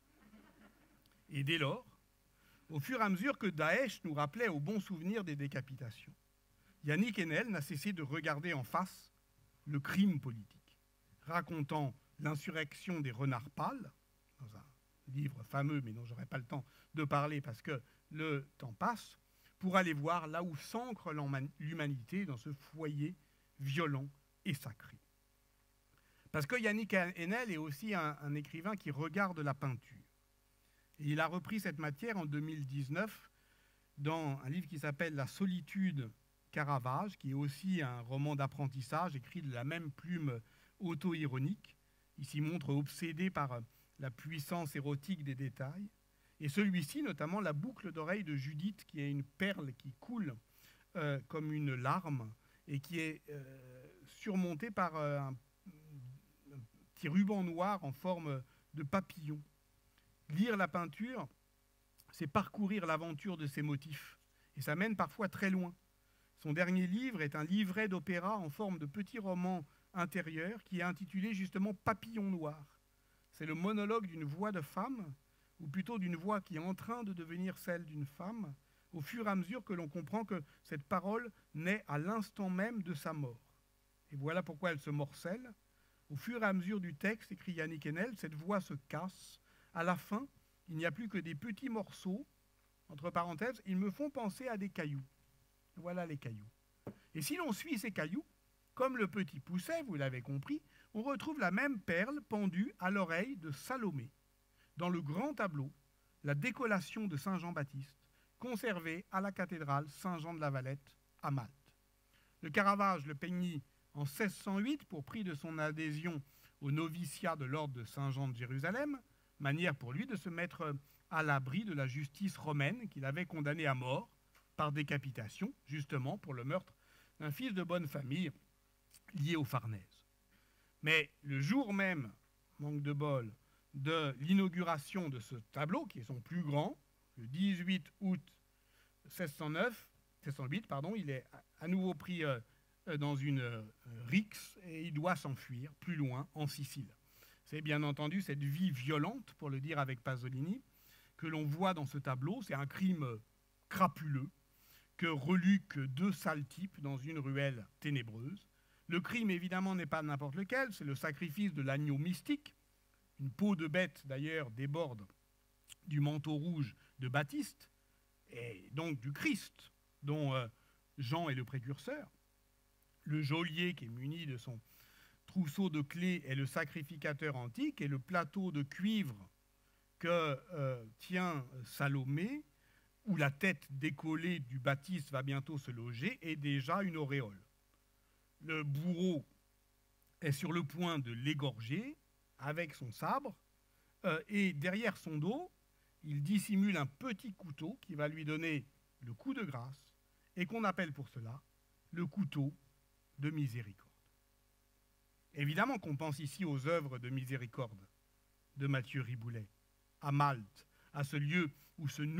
Et dès lors, au fur et à mesure que Daesh nous rappelait au bon souvenir des décapitations, Yannick Enel n'a cessé de regarder en face le crime politique, racontant l'insurrection des renards pâles, dans un livre fameux, mais dont je n'aurai pas le temps de parler parce que le temps passe, pour aller voir là où s'ancre l'humanité dans ce foyer violent et sacré. Parce que Yannick Enel est aussi un écrivain qui regarde la peinture. Et il a repris cette matière en 2019 dans un livre qui s'appelle « La solitude Caravage », qui est aussi un roman d'apprentissage écrit de la même plume auto-ironique. Il s'y montre obsédé par la puissance érotique des détails. Et celui-ci, notamment la boucle d'oreille de Judith, qui est une perle qui coule comme une larme et qui est surmontée par un petit ruban noir en forme de papillon. Lire la peinture, c'est parcourir l'aventure de ses motifs. Et ça mène parfois très loin. Son dernier livre est un livret d'opéra en forme de petit roman intérieur qui est intitulé justement « Papillon noir ». C'est le monologue d'une voix de femme, ou plutôt d'une voix qui est en train de devenir celle d'une femme, au fur et à mesure que l'on comprend que cette parole naît à l'instant même de sa mort. Et voilà pourquoi elle se morcelle. Au fur et à mesure du texte, écrit Yannick Enel, cette voix se casse. À la fin, il n'y a plus que des petits morceaux, entre parenthèses, ils me font penser à des cailloux. Voilà les cailloux. Et si l'on suit ces cailloux, comme le petit Pousset, vous l'avez compris, on retrouve la même perle pendue à l'oreille de Salomé, dans le grand tableau, la décollation de Saint Jean-Baptiste, conservée à la cathédrale Saint-Jean de la Valette, à Malte. Le Caravage le peignit en 1608 pour prix de son adhésion au noviciat de l'ordre de Saint-Jean de Jérusalem, manière pour lui de se mettre à l'abri de la justice romaine qu'il avait condamné à mort par décapitation, justement pour le meurtre d'un fils de bonne famille lié aux Farnèse. Mais le jour même, manque de bol, de l'inauguration de ce tableau, qui est son plus grand, le 18 août 1608, il est à nouveau pris dans une rixe et il doit s'enfuir plus loin, en Sicile. C'est bien entendu cette vie violente, pour le dire avec Pasolini, que l'on voit dans ce tableau. C'est un crime crapuleux que reluquent deux sales types dans une ruelle ténébreuse. Le crime, évidemment, n'est pas n'importe lequel, c'est le sacrifice de l'agneau mystique. Une peau de bête, d'ailleurs, déborde du manteau rouge de Baptiste, et donc du Christ, dont Jean est le précurseur. Le geôlier, qui est muni de son trousseau de clés, est le sacrificateur antique, et le plateau de cuivre que tient Salomé, où la tête décollée du Baptiste va bientôt se loger, est déjà une auréole. Le bourreau est sur le point de l'égorger avec son sabre, et derrière son dos, il dissimule un petit couteau qui va lui donner le coup de grâce, et qu'on appelle pour cela le couteau de miséricorde. Évidemment qu'on pense ici aux œuvres de miséricorde de Mathieu Riboulet, à Malte, à ce lieu où se noue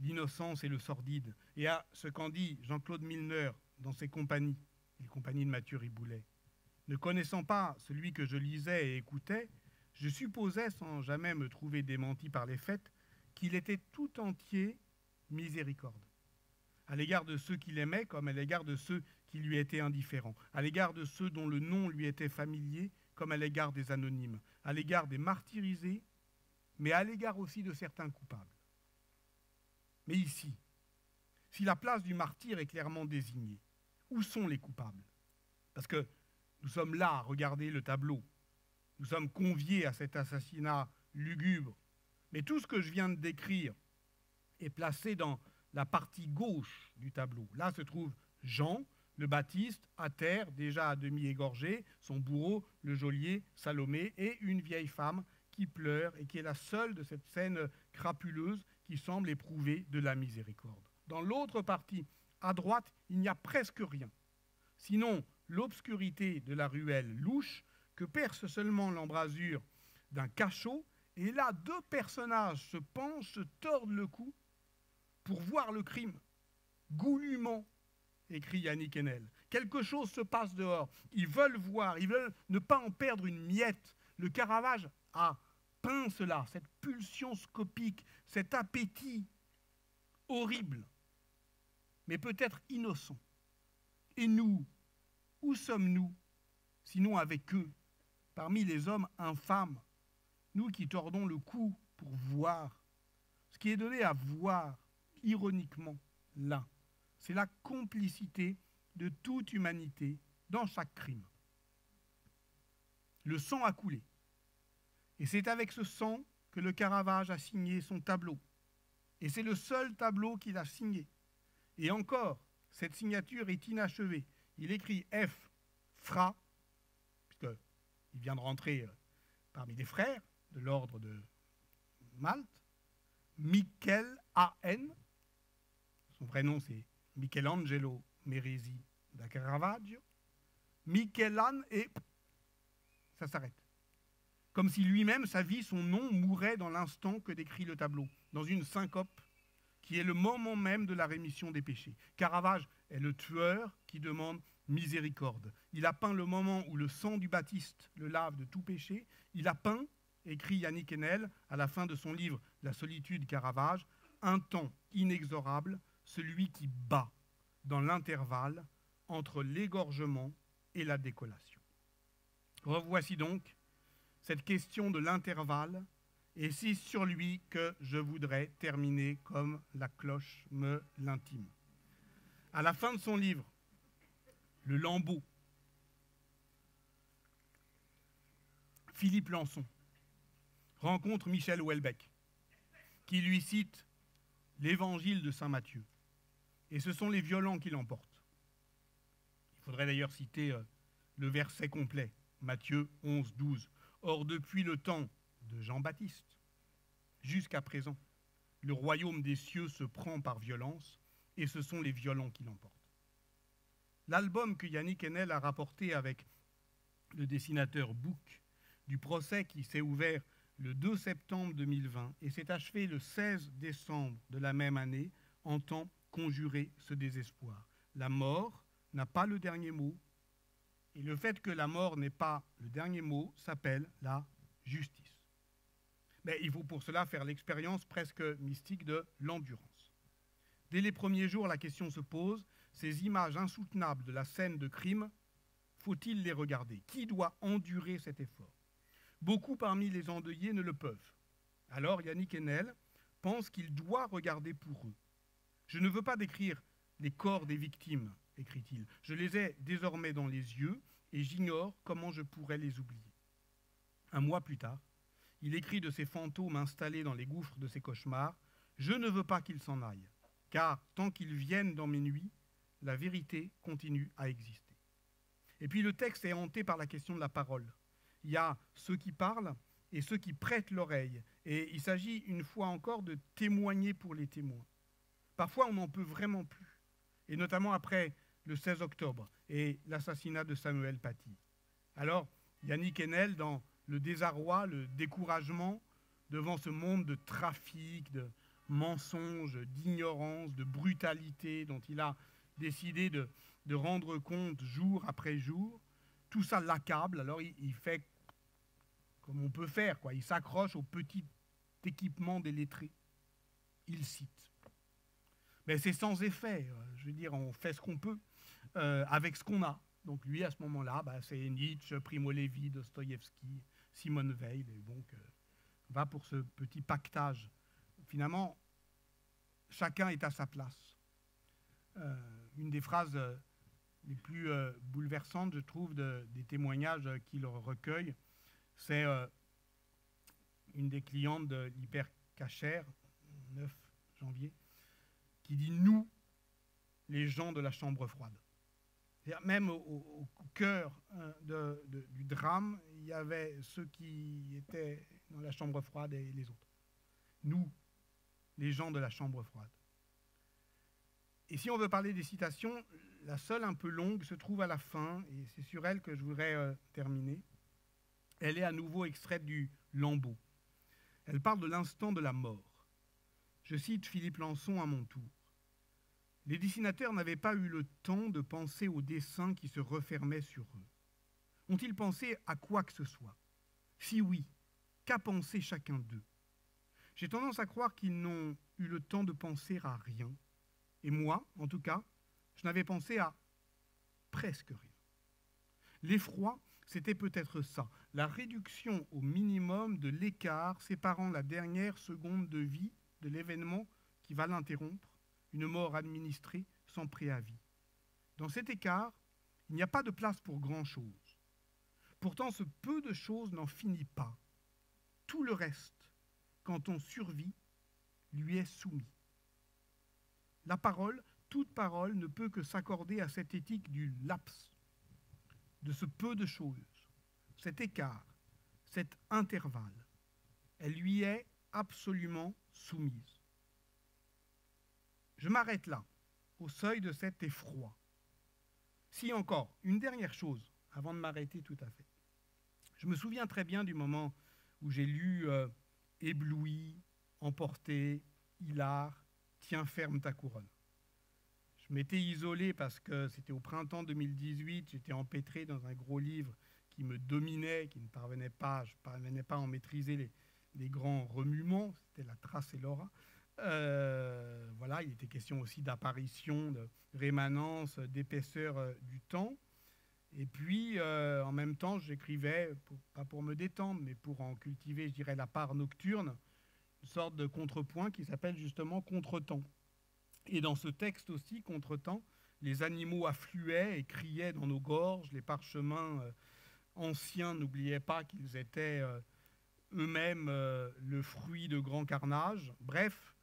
l'innocence et le sordide, et à ce qu'en dit Jean-Claude Milner dans ses compagnies, les compagnies de Mathieu Riboulet. Ne connaissant pas celui que je lisais et écoutais, je supposais, sans jamais me trouver démenti par les faits, qu'il était tout entier miséricorde, à l'égard de ceux qu'il aimait comme à l'égard de ceux qui lui étaient indifférents, à l'égard de ceux dont le nom lui était familier comme à l'égard des anonymes, à l'égard des martyrisés, mais à l'égard aussi de certains coupables. Mais ici, si la place du martyr est clairement désignée, où sont les coupables? Parce que nous sommes là à regarder le tableau. Nous sommes conviés à cet assassinat lugubre. Mais tout ce que je viens de décrire est placé dans la partie gauche du tableau. Là se trouve Jean, le Baptiste, à terre, déjà à demi égorgé, son bourreau, le geôlier, Salomé, et une vieille femme qui pleure et qui est la seule de cette scène crapuleuse qui semble éprouver de la miséricorde. Dans l'autre partie, à droite, il n'y a presque rien. Sinon, l'obscurité de la ruelle louche que perce seulement l'embrasure d'un cachot, et là, deux personnages se penchent, se tordent le cou pour voir le crime. Goulûment, écrit Yannick Enel. Quelque chose se passe dehors. Ils veulent voir, ils veulent ne pas en perdre une miette. Le Caravage a peint cela, cette pulsion scopique, cet appétit horrible, mais peut-être innocent. Et nous, où sommes-nous, sinon avec eux, parmi les hommes infâmes, nous qui tordons le cou pour voir? Ce qui est donné à voir, ironiquement, là, c'est la complicité de toute humanité dans chaque crime. Le sang a coulé. Et c'est avec ce sang que le Caravage a signé son tableau. Et c'est le seul tableau qu'il a signé. Et encore, cette signature est inachevée. Il écrit F. Fra, puisqu'il vient de rentrer parmi les frères de l'ordre de Malte, Michel A.N., son vrai nom c'est Michelangelo Merisi da Caravaggio, Michelan, et ça s'arrête. Comme si lui-même, sa vie, son nom mourait dans l'instant que décrit le tableau, dans une syncope qui est le moment même de la rémission des péchés. Caravage est le tueur qui demande miséricorde. Il a peint le moment où le sang du Baptiste le lave de tout péché. Il a peint, écrit Yannick Enel à la fin de son livre La solitude Caravage, un temps inexorable, celui qui bat dans l'intervalle entre l'égorgement et la décollation. Revoici donc cette question de l'intervalle, et c'est sur lui que je voudrais terminer comme la cloche me l'intime. À la fin de son livre, Le Lambeau, Philippe Lançon rencontre Michel Houellebecq, qui lui cite l'évangile de saint Matthieu. Et ce sont les violents qui l'emportent. Il faudrait d'ailleurs citer le verset complet, Matthieu 11, 12. Or, depuis le temps de Jean-Baptiste jusqu'à présent, le royaume des cieux se prend par violence, et ce sont les violents qui l'emportent. L'album que Yannick Enel a rapporté avec le dessinateur Bouc du procès qui s'est ouvert le 2 septembre 2020 et s'est achevé le 16 décembre de la même année, entend conjurer ce désespoir. La mort n'a pas le dernier mot, et le fait que la mort n'ait pas le dernier mot s'appelle la justice. Mais il faut pour cela faire l'expérience presque mystique de l'endurance. Dès les premiers jours, la question se pose, ces images insoutenables de la scène de crime, faut-il les regarder? Qui doit endurer cet effort? Beaucoup parmi les endeuillés ne le peuvent. Alors Yannick Enel pense qu'il doit regarder pour eux. Je ne veux pas décrire les corps des victimes, écrit-il. Je les ai désormais dans les yeux et j'ignore comment je pourrais les oublier. Un mois plus tard, il écrit de ces fantômes installés dans les gouffres de ses cauchemars, « Je ne veux pas qu'ils s'en aillent, car tant qu'ils viennent dans mes nuits, la vérité continue à exister. » Et puis le texte est hanté par la question de la parole. Il y a ceux qui parlent et ceux qui prêtent l'oreille. Et il s'agit une fois encore de témoigner pour les témoins. Parfois, on n'en peut vraiment plus. Et notamment après le 16 octobre et l'assassinat de Samuel Paty. Alors, Yannick Enel, dans le désarroi, le découragement devant ce monde de trafic, mensonge, d'ignorance, de brutalité dont il a décidé de rendre compte jour après jour, tout ça l'accable. Alors il fait comme on peut faire, quoi. Il s'accroche au petit équipement des lettrés. Il cite. Mais c'est sans effet. Je veux dire, on fait ce qu'on peut avec ce qu'on a. Donc lui, à ce moment-là, c'est Nietzsche, Primo Levi, Dostoïevski, Simone Veil. Et donc, va pour ce petit pactage. Finalement, chacun est à sa place. Une des phrases les plus bouleversantes, je trouve, des témoignages qu'il recueille, c'est une des clientes de l'Hypercacher, 9 janvier, qui dit « Nous, les gens de la chambre froide ». C'est-à-dire même au cœur du drame, il y avait ceux qui étaient dans la chambre froide et les autres. Nous, les gens de la chambre froide. Et si on veut parler des citations, la seule un peu longue se trouve à la fin, et c'est sur elle que je voudrais terminer. Elle est à nouveau extraite du Lambeau. Elle parle de l'instant de la mort. Je cite Philippe Lançon à mon tour. Les dessinateurs n'avaient pas eu le temps de penser aux dessins qui se refermaient sur eux. Ont-ils pensé à quoi que ce soit? Si oui, qu'a pensé chacun d'eux? J'ai tendance à croire qu'ils n'ont eu le temps de penser à rien. Et moi, en tout cas, je n'avais pensé à presque rien. L'effroi, c'était peut-être ça, la réduction au minimum de l'écart séparant la dernière seconde de vie de l'événement qui va l'interrompre, une mort administrée sans préavis. Dans cet écart, il n'y a pas de place pour grand-chose. Pourtant, ce peu de choses n'en finit pas. Tout le reste, quand on survit, lui est soumis. La parole, toute parole, ne peut que s'accorder à cette éthique du laps, de ce peu de choses, cet écart, cet intervalle. Elle lui est absolument soumise. Je m'arrête là, au seuil de cet effroi. Si encore, une dernière chose, avant de m'arrêter tout à fait. Je me souviens très bien du moment où j'ai lu Ébloui, Emporté, Hilar, Tiens ferme ta couronne. Je m'étais isolé parce que c'était au printemps 2018, j'étais empêtré dans un gros livre qui me dominait, qui ne parvenait pas, je ne parvenais pas à en maîtriser les grands remuements, c'était La Trace et Laura. Voilà, il était question aussi d'apparition, de rémanence, d'épaisseur du temps. Et puis, en même temps, j'écrivais, pas pour me détendre, mais pour en cultiver, je dirais, la part nocturne, une sorte de contrepoint qui s'appelle justement Contretemps. Et dans ce texte aussi, Contretemps, les animaux affluaient et criaient dans nos gorges, les parchemins anciens n'oubliaient pas qu'ils étaient eux-mêmes le fruit de grands carnages. Bref,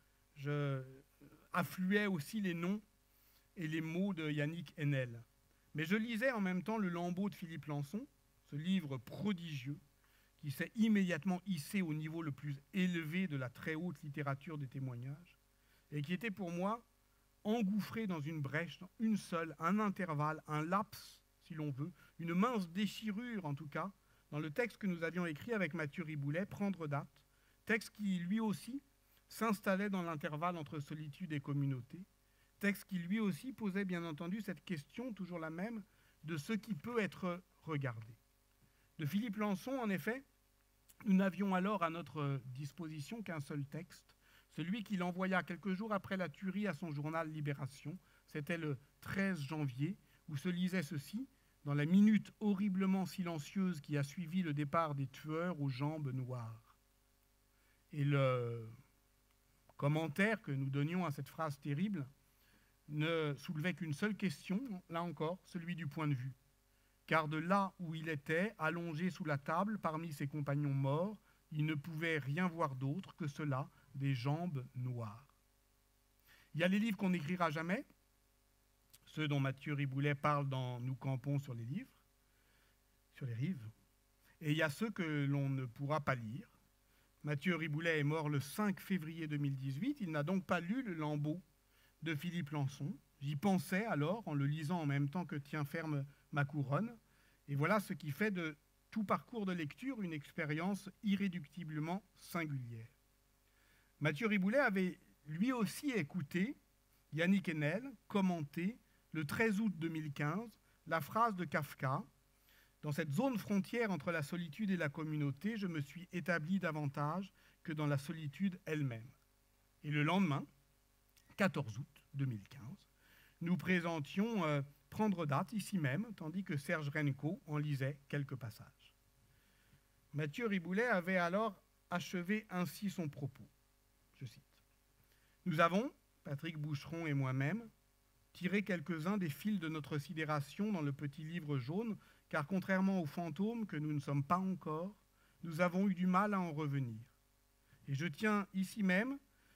affluaient aussi les noms et les mots de Yannick Enel. Mais je lisais en même temps le Lambeau de Philippe Lançon, ce livre prodigieux qui s'est immédiatement hissé au niveau le plus élevé de la très haute littérature des témoignages, et qui était pour moi engouffré dans une brèche, une seule, un intervalle, un laps, si l'on veut, une mince déchirure en tout cas, dans le texte que nous avions écrit avec Mathieu Riboulet, Prendre date, texte qui lui aussi s'installait dans l'intervalle entre solitude et communauté, texte qui lui aussi posait bien entendu cette question, toujours la même, de ce qui peut être regardé. De Philippe Lançon, en effet, nous n'avions alors à notre disposition qu'un seul texte, celui qu'il envoya quelques jours après la tuerie à son journal Libération. C'était le 13 janvier, où se lisait ceci, dans la minute horriblement silencieuse qui a suivi le départ des tueurs aux jambes noires. Et le commentaire que nous donnions à cette phrase terrible ne soulevait qu'une seule question, là encore, celui du point de vue. Car de là où il était, allongé sous la table parmi ses compagnons morts, il ne pouvait rien voir d'autre que cela, des jambes noires. Il y a les livres qu'on n'écrira jamais, ceux dont Mathieu Riboulet parle dans Nous campons sur les livres, sur les rives, et il y a ceux que l'on ne pourra pas lire. Mathieu Riboulet est mort le 5 février 2018, il n'a donc pas lu le Lambeau de Philippe Lançon. J'y pensais alors, en le lisant en même temps que Tiens ferme ma couronne, et voilà ce qui fait de tout parcours de lecture une expérience irréductiblement singulière. Mathieu Riboulet avait lui aussi écouté Yannick Enel commenter le 13 août 2015 la phrase de Kafka: dans cette zone frontière entre la solitude et la communauté, je me suis établi davantage que dans la solitude elle-même. Et le lendemain, 14 août 2015, nous présentions Prendre date ici même, tandis que Serge Renko en lisait quelques passages. Mathieu Riboulet avait alors achevé ainsi son propos. Je cite. Nous avons, Patrick Boucheron et moi-même, tiré quelques-uns des fils de notre sidération dans le petit livre jaune, car contrairement aux fantômes que nous ne sommes pas encore, nous avons eu du mal à en revenir. Et je viens ici même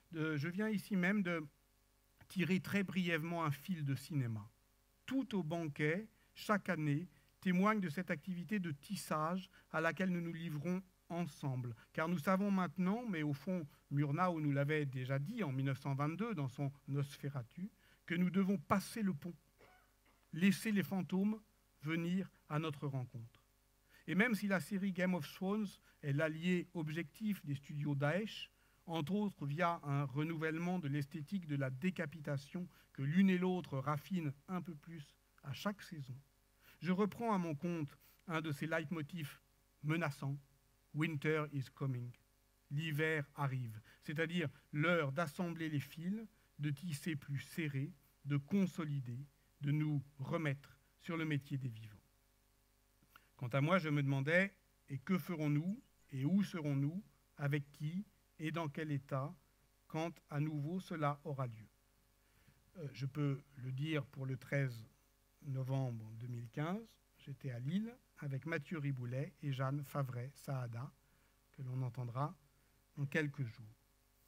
de tirer très brièvement un fil de cinéma. Tout au banquet, chaque année, témoigne de cette activité de tissage à laquelle nous nous livrons ensemble. Car nous savons maintenant, mais au fond, Murnau nous l'avait déjà dit en 1922 dans son Nosferatu, que nous devons passer le pont, laisser les fantômes venir à notre rencontre. Et même si la série Game of Thrones est l'allié objectif des studios Daesh, entre autres via un renouvellement de l'esthétique de la décapitation que l'une et l'autre raffinent un peu plus à chaque saison, je reprends à mon compte un de ces leitmotifs menaçants, « Winter is coming », l'hiver arrive, c'est-à-dire l'heure d'assembler les fils, de tisser plus serré, de consolider, de nous remettre sur le métier des vivants. Quant à moi, je me demandais, et que ferons-nous, et où serons-nous, avec qui, et dans quel état, quand à nouveau cela aura lieu. Je peux le dire pour le 13 novembre 2015, j'étais à Lille avec Mathieu Riboulet et Jeanne Favret-Saada, que l'on entendra dans quelques jours.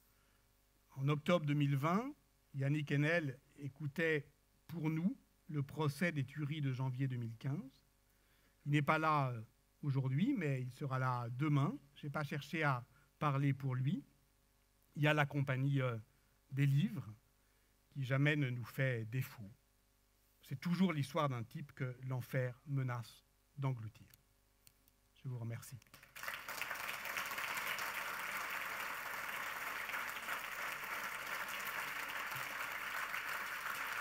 En octobre 2020, Yannick Enel écoutait pour nous le procès des tueries de janvier 2015. Il n'est pas là aujourd'hui, mais il sera là demain. Je n'ai pas cherché à parler pour lui. Il y a la compagnie des livres qui jamais ne nous fait défaut. C'est toujours l'histoire d'un type que l'enfer menace d'engloutir. Je vous remercie.